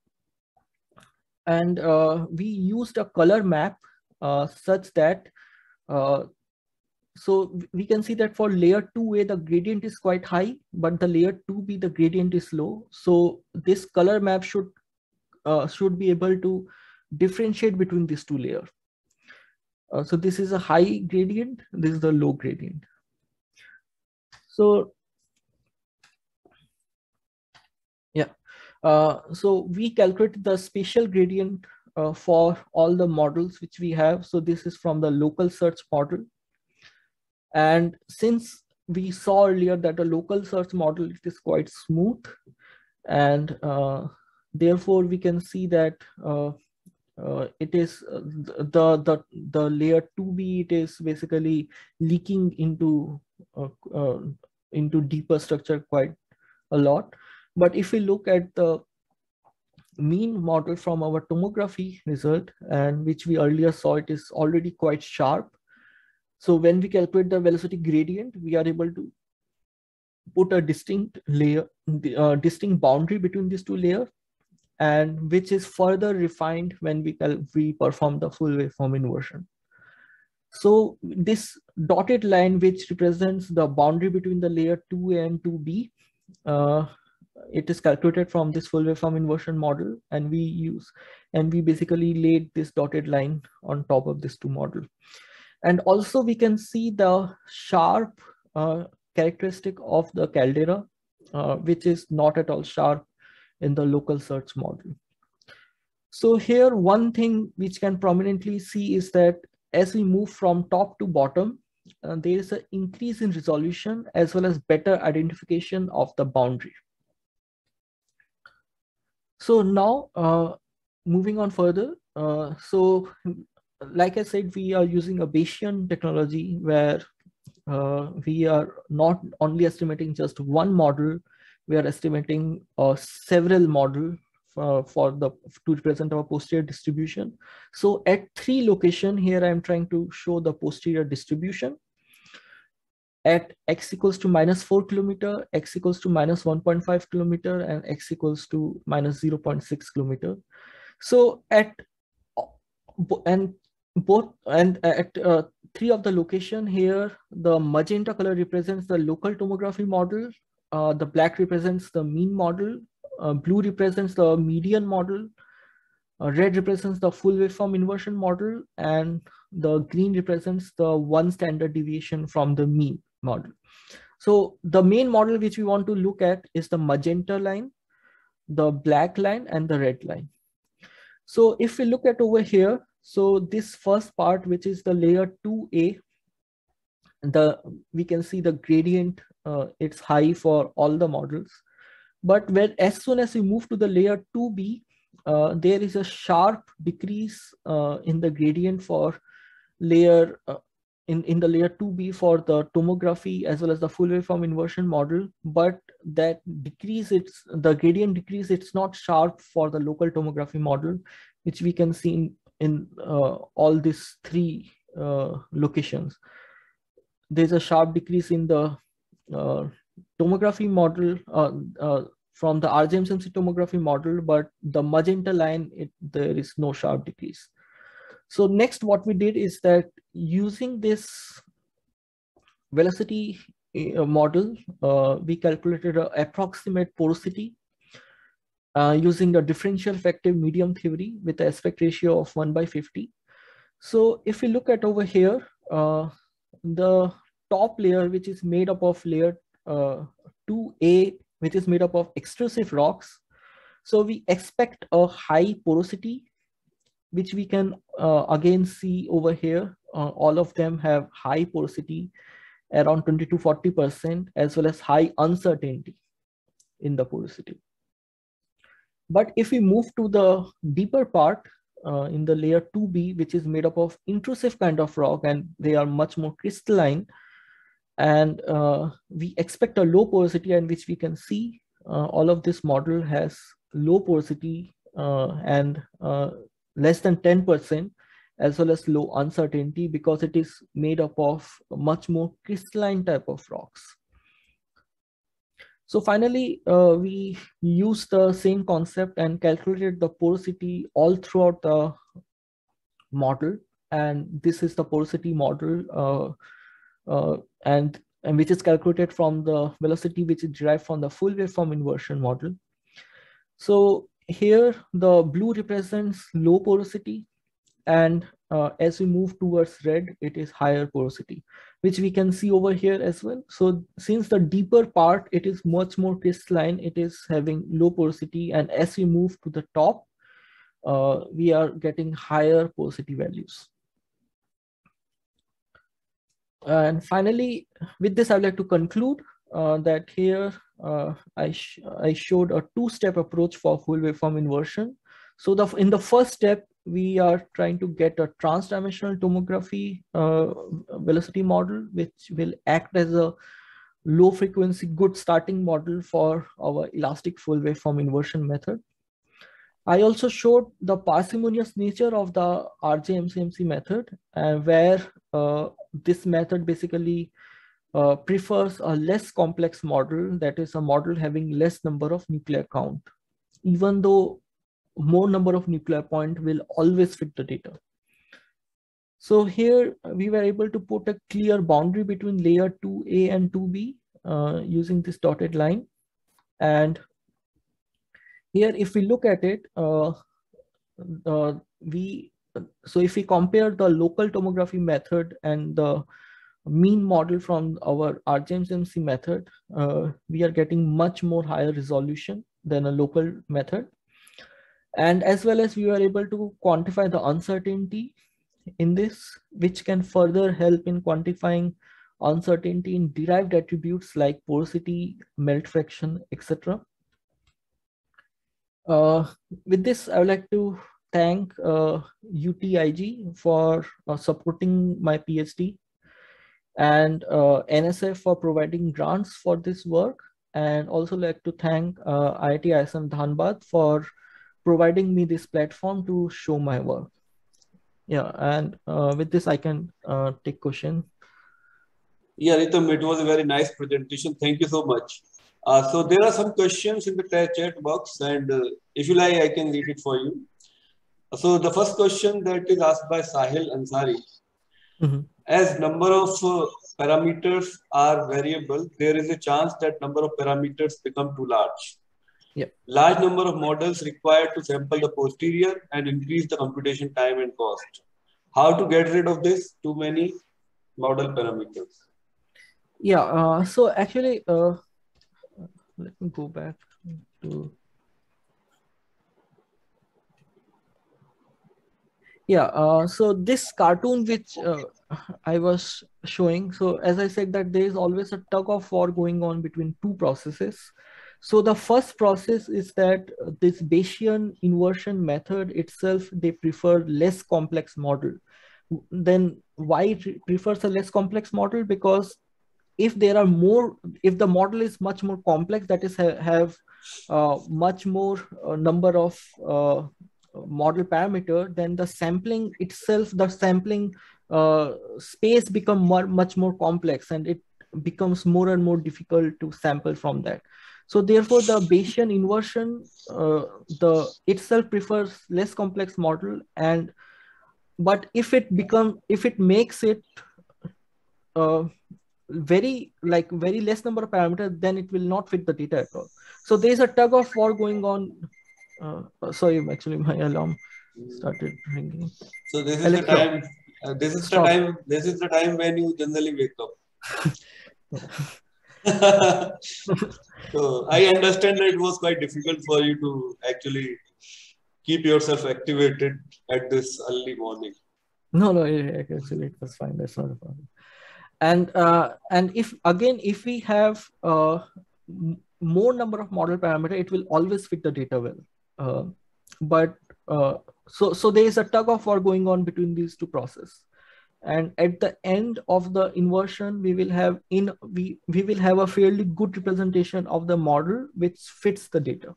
and uh, we used a color map uh, such that, uh, so we can see that for layer two A, the gradient is quite high, but the layer two B, the gradient is low. So this color map should, uh, should be able to differentiate between these two layers. Uh, so this is a high gradient, this is the low gradient. So yeah, uh, so we calculate the spatial gradient uh, for all the models which we have. So this is from the local search model. And since we saw earlier that the local search model, it is quite smooth, and uh, therefore we can see that uh, uh, it is uh, the, the, the layer two B, it is basically leaking into, uh, uh, into deeper structure quite a lot. But if we look at the mean model from our tomography result, and which we earlier saw, it is already quite sharp. So when we calculate the velocity gradient, we are able to put a distinct layer, uh, distinct boundary between these two layers, and which is further refined when we, we perform the full waveform inversion. So this dotted line, which represents the boundary between the layer two A and two B, uh, it is calculated from this full waveform inversion model, and we use, and we basically laid this dotted line on top of this two model. And also we can see the sharp uh, characteristic of the caldera, uh, which is not at all sharp in the local search model. So here, one thing which can prominently see is that as we move from top to bottom, uh, there is an increase in resolution as well as better identification of the boundary. So now, uh, moving on further, uh, so like I said, we are using a Bayesian technology where uh, we are not only estimating just one model, we are estimating uh, several models uh, for the to represent our posterior distribution. So at three location here, I'm trying to show the posterior distribution. At x equals to minus four kilometer, x equals to minus one point five kilometer, and x equals to minus zero point six kilometer. So at and both and at uh, three of the location here, the magenta color represents the local tomography model, uh, the black represents the mean model, uh, blue represents the median model, uh, red represents the full waveform inversion model, and the green represents the one standard deviation from the mean model. So the main model which we want to look at is the magenta line, the black line, and the red line. So if we look at over here, so this first part, which is the layer two A, the we can see the gradient uh, it's high for all the models. But when as soon as we move to the layer two B, uh, there is a sharp decrease uh, in the gradient for layer uh, in, in the layer two B for the tomography as well as the full waveform inversion model. But that decrease, it's the gradient decrease, it's not sharp for the local tomography model, which we can see in, in uh, all these three uh, locations. There's a sharp decrease in the uh, tomography model uh, uh, from the R J M S M C tomography model, but the magenta line, it, there is no sharp decrease. So next, what we did is that using this velocity uh, model, uh, we calculated an approximate porosity uh, using the differential effective medium theory with the aspect ratio of one by fifty. So if we look at over here, uh, the top layer, which is made up of layer uh, two A, which is made up of extrusive rocks. So we expect a high porosity, which we can uh, again see over here. Uh, all of them have high porosity, around twenty to forty percent, as well as high uncertainty in the porosity. But if we move to the deeper part, uh, in the layer two B, which is made up of intrusive kind of rock, and they are much more crystalline, and uh, we expect a low porosity, and which we can see uh, all of this model has low porosity uh, and uh, less than ten percent, as well as low uncertainty, because it is made up of much more crystalline type of rocks. So finally, uh, we used the same concept and calculated the porosity all throughout the model. And this is the porosity model, uh, uh, and, and which is calculated from the velocity which is derived from the full waveform inversion model. So here the blue represents low porosity, and uh, as we move towards red, it is higher porosity, which we can see over here as well. So since the deeper part, it is much more crystalline, it is having low porosity, and as we move to the top, uh, we are getting higher porosity values. And finally, with this, I'd like to conclude uh, that here uh, I, sh I showed a two-step approach for full waveform inversion. So the, in the first step, we are trying to get a trans-dimensional tomography uh, velocity model, which will act as a low frequency good starting model for our elastic full waveform inversion method. I also showed the parsimonious nature of the R J M C M C method, uh, where uh, this method basically uh, prefers a less complex model, that is a model having less number of nuclear count, even though more number of nuclear point will always fit the data. So here we were able to put a clear boundary between layer two A and two B uh, using this dotted line. And here, if we look at it, uh, uh, we so if we compare the local tomography method and the mean model from our R J M S M C method, uh, we are getting much more higher resolution than a local method. And as well as we were able to quantify the uncertainty in this, which can further help in quantifying uncertainty in derived attributes like porosity, melt fraction, et cetera. Uh, with this, I would like to thank uh, U T I G for uh, supporting my PhD, and uh, N S F for providing grants for this work, and also like to thank uh, I I T I S M Dhanbad for providing me this platform to show my work. Yeah, and uh, with this, I can uh, take question. Yeah, Ritam, it was a very nice presentation. Thank you so much. Uh, so there are some questions in the chat box, and uh, if you like, I can read it for you. So the first question that is asked by Sahil Ansari. Mm-hmm. As number of uh, parameters are variable, there is a chance that number of parameters become too large. Yeah. Large number of models required to sample the posterior and increase the computation time and cost. How to get rid of this? Too many model parameters. Yeah, uh, so actually, uh, let me go back to. Yeah, uh, so this cartoon which uh, I was showing, so as I said that there is always a tug of war going on between two processes. So the first process is that uh, this Bayesian inversion method itself, they prefer less complex model. Then why it prefers a less complex model? Because if there are more, if the model is much more complex, that is ha have uh, much more uh, number of uh, model parameter, then the sampling itself, the sampling uh, space become more, much more complex, and it becomes more and more difficult to sample from that. So therefore the Bayesian inversion uh, the itself prefers less complex model. And but if it become if it makes it uh, very like very less number of parameters, then it will not fit the data at all. So there's a tug of war going on. Uh, uh, sorry, actually my alarm started ringing. So this is Alex, the time. Uh, this is stop. the time. This is the time when you generally wake up. So I understand that it was quite difficult for you to actually keep yourself activated at this early morning. No, no, actually it was fine. That's not a problem. And uh, and if again, if we have uh, more number of model parameter, it will always fit the data well. Uh, but uh, so so there is a tug of war going on between these two processes. And at the end of the inversion, we will have in we we will have a fairly good representation of the model which fits the data.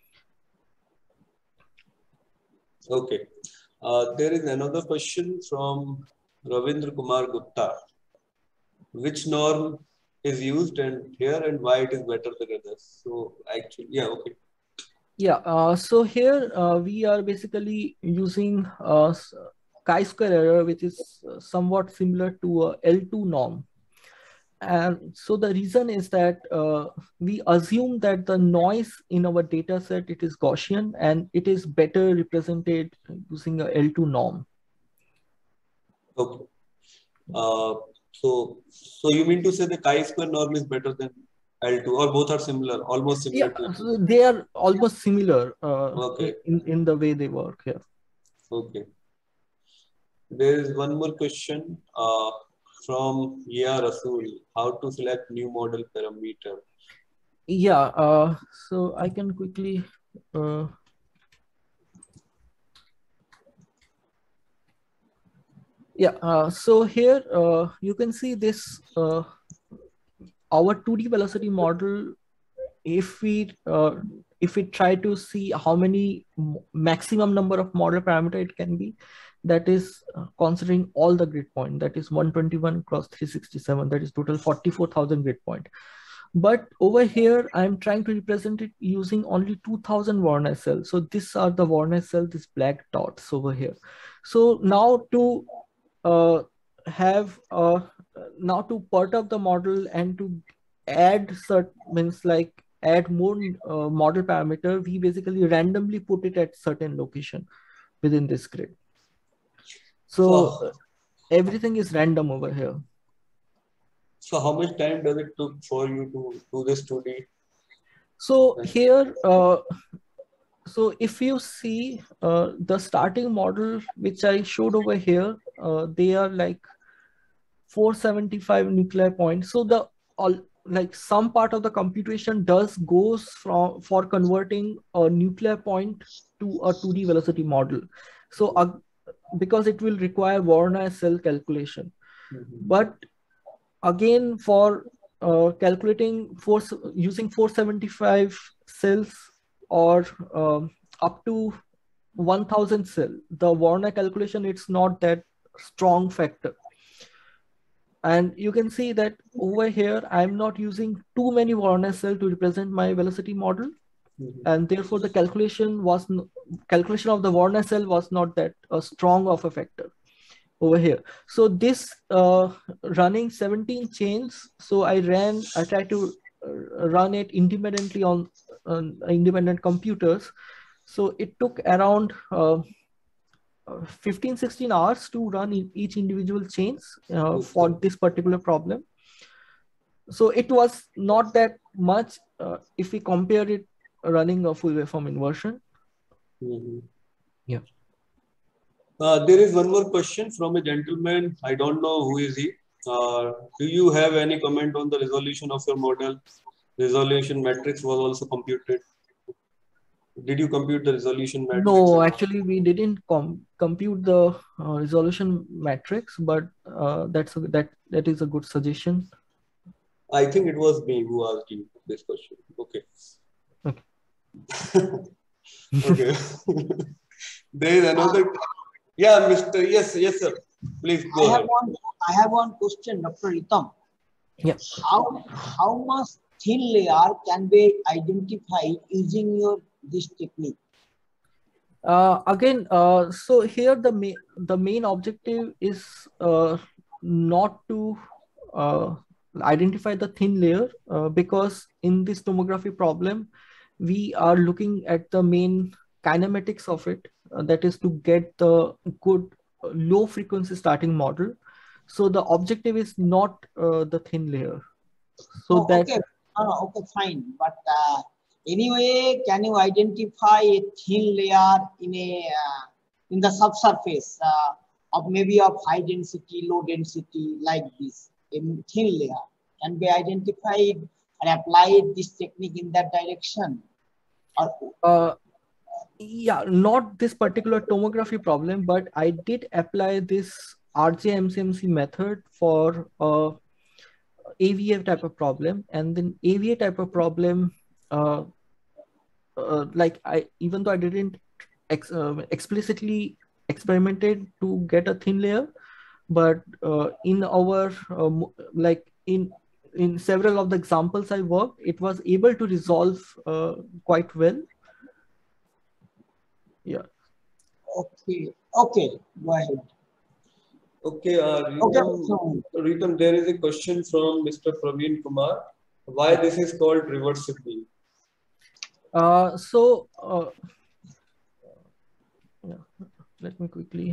Okay. Uh, there is another question from Ravindra Kumar Gupta. Which norm is used and here and why it is better than others? So actually, yeah, okay. Yeah. Uh, so here uh, we are basically using uh, chi-square error, which is somewhat similar to a L two norm. And so the reason is that uh, we assume that the noise in our data set, it is Gaussian, and it is better represented using a L two norm. Okay. Uh, so, so you mean to say the chi-square norm is better than L two, or both are similar, almost similar? Yeah, to so they are almost similar uh, okay. in, in the way they work here. Okay. There is one more question uh, from Ya Rasul. How to select new model parameter? Yeah, uh, so I can quickly uh, yeah, uh, so here uh, you can see this uh, our two D velocity model. If we uh, if we try to see how many maximum number of model parameter it can be, that is uh, considering all the grid point, that is one twenty-one cross three sixty-seven, that is total forty-four thousand grid point. But over here, I'm trying to represent it using only two thousand Voronoi cells. So these are the Voronoi cells, these black dots over here. So now to uh, have uh, now to perturb the model and to add certain means like add more uh, model parameter, we basically randomly put it at certain location within this grid. So so, everything is random over here. So how much time does it took for you to do this two D? So here, uh, so if you see uh, the starting model, which I showed over here, uh, they are like four seventy-five nuclear points. So the all like some part of the computation does goes from for converting a nuclear point to a two D velocity model. So uh, because it will require Voronoi cell calculation, mm-hmm. But again for uh, calculating four using four seventy-five cells or um, up to one thousand cell, the Voronoi calculation, it's not that strong factor. And you can see that over here, I'm not using too many Voronoi cells to represent my velocity model. Mm-hmm. And therefore the calculation was calculation of the Voronoi cell was not that uh, strong of a factor over here. So this uh, running seventeen chains. So I ran, I tried to uh, run it independently on uh, independent computers. So it took around uh, fifteen, sixteen hours to run in each individual chains uh, okay. for this particular problem. So it was not that much uh, if we compare it running a full waveform inversion. Mm-hmm. Yeah. Uh, there is one more question from a gentleman. I don't know who is he. Uh, do you have any comment on the resolution of your model? Resolution matrix was also computed. Did you compute the resolution matrix? No, actually, we didn't com compute the uh, resolution matrix, but uh, that's a, that that is a good suggestion. I think it was me who asked you this question. Okay. Okay. Okay. There is another. Yeah, Mister Yes, yes, sir. Please go I have ahead. one. I have one question, Doctor Ritam. Yeah. How how much thin layer can be identified using your this technique? Uh, again, uh, so here the main the main objective is uh, not to uh, identify the thin layer uh, because in this tomography problem, we are looking at the main kinematics of it. Uh, that is to get the good uh, low frequency starting model. So the objective is not uh, the thin layer. So Oh, that okay, uh, okay, fine. But uh, anyway, can you identify a thin layer in a uh, in the subsurface uh, of maybe of high density, low density like this? A thin layer can be identified and applied this technique in that direction. Or, uh, yeah, not this particular tomography problem, but I did apply this R J M C M C method for uh, A V A type of problem, and then A V A type of problem, uh, uh, like I even though I didn't ex uh, explicitly experimented to get a thin layer, but uh, in our um, like in in several of the examples I worked, it was able to resolve uh, quite well. Yeah. okay, okay, go ahead. Okay, uh, Okay, Ritam, so Ritam, there is a question from Mister Praveen Kumar. Why this is called reversible? Uh, so uh, yeah, let me quickly.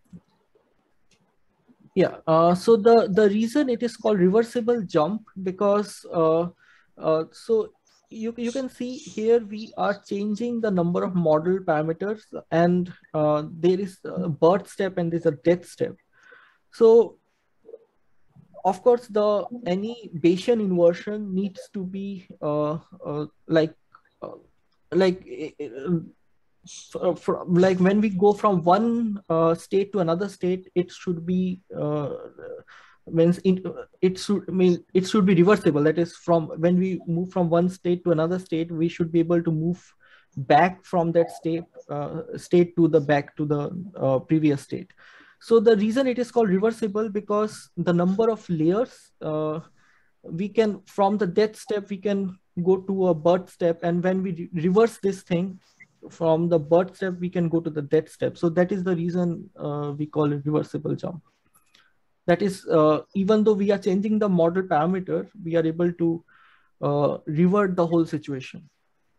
Yeah. Uh, so the the reason it is called reversible jump because uh, uh, so you you can see here we are changing the number of model parameters, and uh, there is a birth step and there's a death step. So of course the any Bayesian inversion needs to be uh, uh, like uh, like uh, uh, from, like when we go from one uh, state to another state, it should be uh, when it, it should I mean it should be reversible. That is, from when we move from one state to another state, we should be able to move back from that state uh, state to the back to the uh, previous state. So the reason it is called reversible because the number of layers uh, we can from the death step we can go to a birth step, and when we re reverse this thing from the birth step we can go to the death step. So that is the reason uh, we call it reversible jump. That is, uh, even though we are changing the model parameter, we are able to uh, revert the whole situation.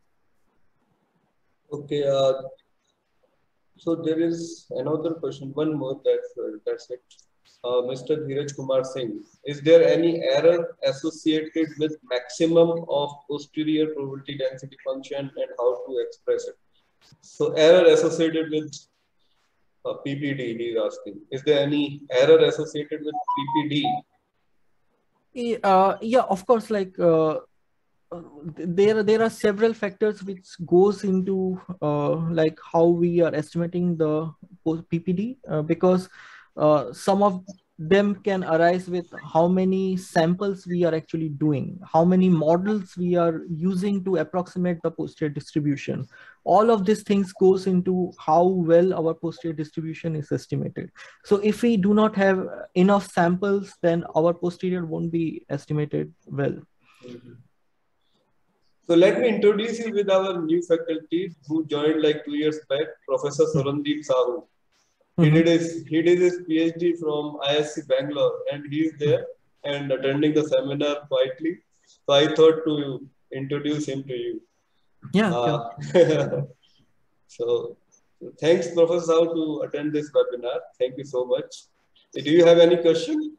Okay, uh, so there is another question, one more, that's, uh, that's it. Uh, Mister Dheeraj Kumar Singh, is there any error associated with maximum of posterior probability density function and how to express it? So error associated with uh, P P D, he is asking. Is there any error associated with P P D? Uh, yeah, of course, like uh, uh, there there are several factors which goes into uh, like how we are estimating the P P D uh, because uh, some of them can arise with how many samples we are actually doing, how many models we are using to approximate the posterior distribution. All of these things goes into how well our posterior distribution is estimated. So if we do not have enough samples, then our posterior won't be estimated well. Mm-hmm. So let me introduce you with our new faculty who joined like two years back, Professor Sarandeep Sahu. He Mm-hmm. did his he did his PhD from I S C Bangalore, and he is there and attending the seminar quietly. So I thought to introduce him to you. Yeah. Uh, Sure. so thanks, Professor Sahu, to attend this webinar. Thank you so much. Do you have any question?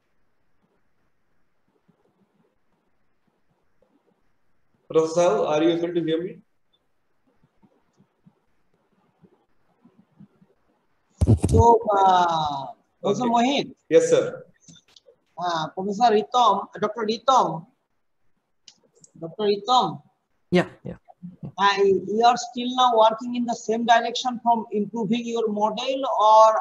Professor Sahu, are you able to hear me? So, uh, Professor Okay. Mohit, Yes, sir. uh, Professor Ritom, Doctor Ritom, Doctor Ritom, Yeah, yeah. uh, you are still now working in the same direction from improving your model, or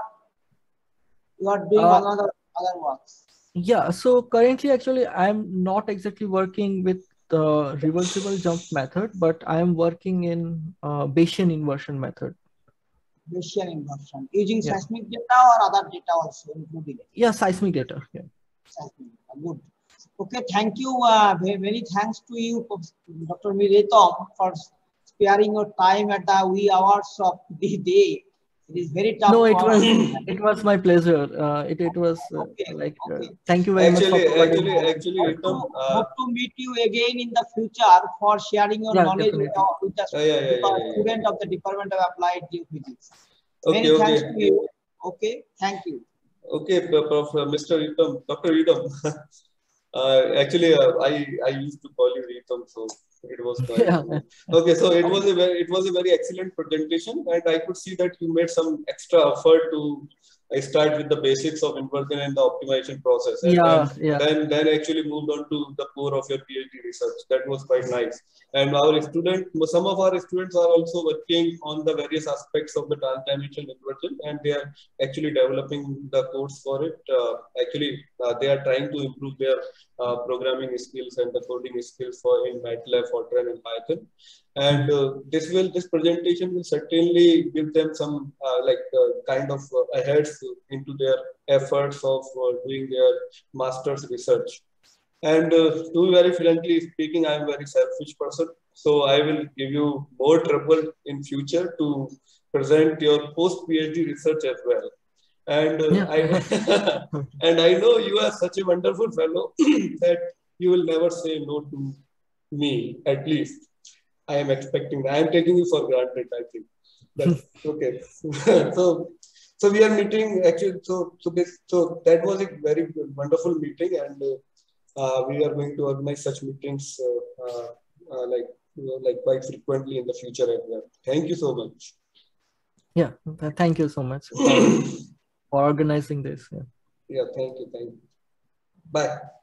you are doing Uh, another other works? Yeah, so currently, actually, I'm not exactly working with the reversible jump method, but I'm working in uh, Bayesian inversion method. Bayesian inversion using Yeah. seismic data or other data also including it? Yeah, seismic data. Yeah. Seismic data. Good. Okay, thank you. Uh, very, very thanks to you, Doctor Ritom, for sparing your time at the wee hours of the day. It is very tough No, to it was understand. it was my pleasure. Uh, it it was uh, Okay, like uh, okay. thank you very much for Actually, providing. actually, actually, Hope Ritam, to, uh, hope to meet you again in the future for sharing your Yeah, knowledge with, definitely. our, with a uh, yeah, yeah, yeah, yeah, student yeah. of the Department of Applied Geophysics. Okay, Many thanks okay, to you. Okay, thank you. okay, Prof, Mister Ritam, Doctor Ritam. Uh, actually, uh, I I used to call you Ritam, so it was nice. Yeah. Okay, so it was a very it was a very excellent presentation, and I could see that you made some extra effort to uh, start with the basics of inversion and the optimization process, and Yeah, then yeah. then then actually moved on to the core of your PhD research. That was quite nice. And our student, some of our students are also working on the various aspects of the transdimensional inversion, and they are actually developing the codes for it. Uh, actually, uh, they are trying to improve their uh, programming skills and the coding skills for in MATLAB, Fortran, and Python. And uh, this will this presentation will certainly give them some uh, like uh, kind of uh, aheads into their efforts of uh, doing their master's research. And uh, to be very frankly speaking, I am a very selfish person. So I will give you more trouble in future to present your post PhD research as well. And uh, Yeah. I and I know you are such a wonderful fellow that you will never say no to me. At least I am expecting. I am taking you for granted. I think that's okay. so so we are meeting actually. So so this so that was a very good, wonderful meeting, and. Uh, Uh, we are going to organize such meetings uh, uh, uh, like you know, like quite frequently in the future as well. Thank you so much. Yeah. Thank you so much for, for organizing this. Yeah. Yeah, thank you, thank you. Bye.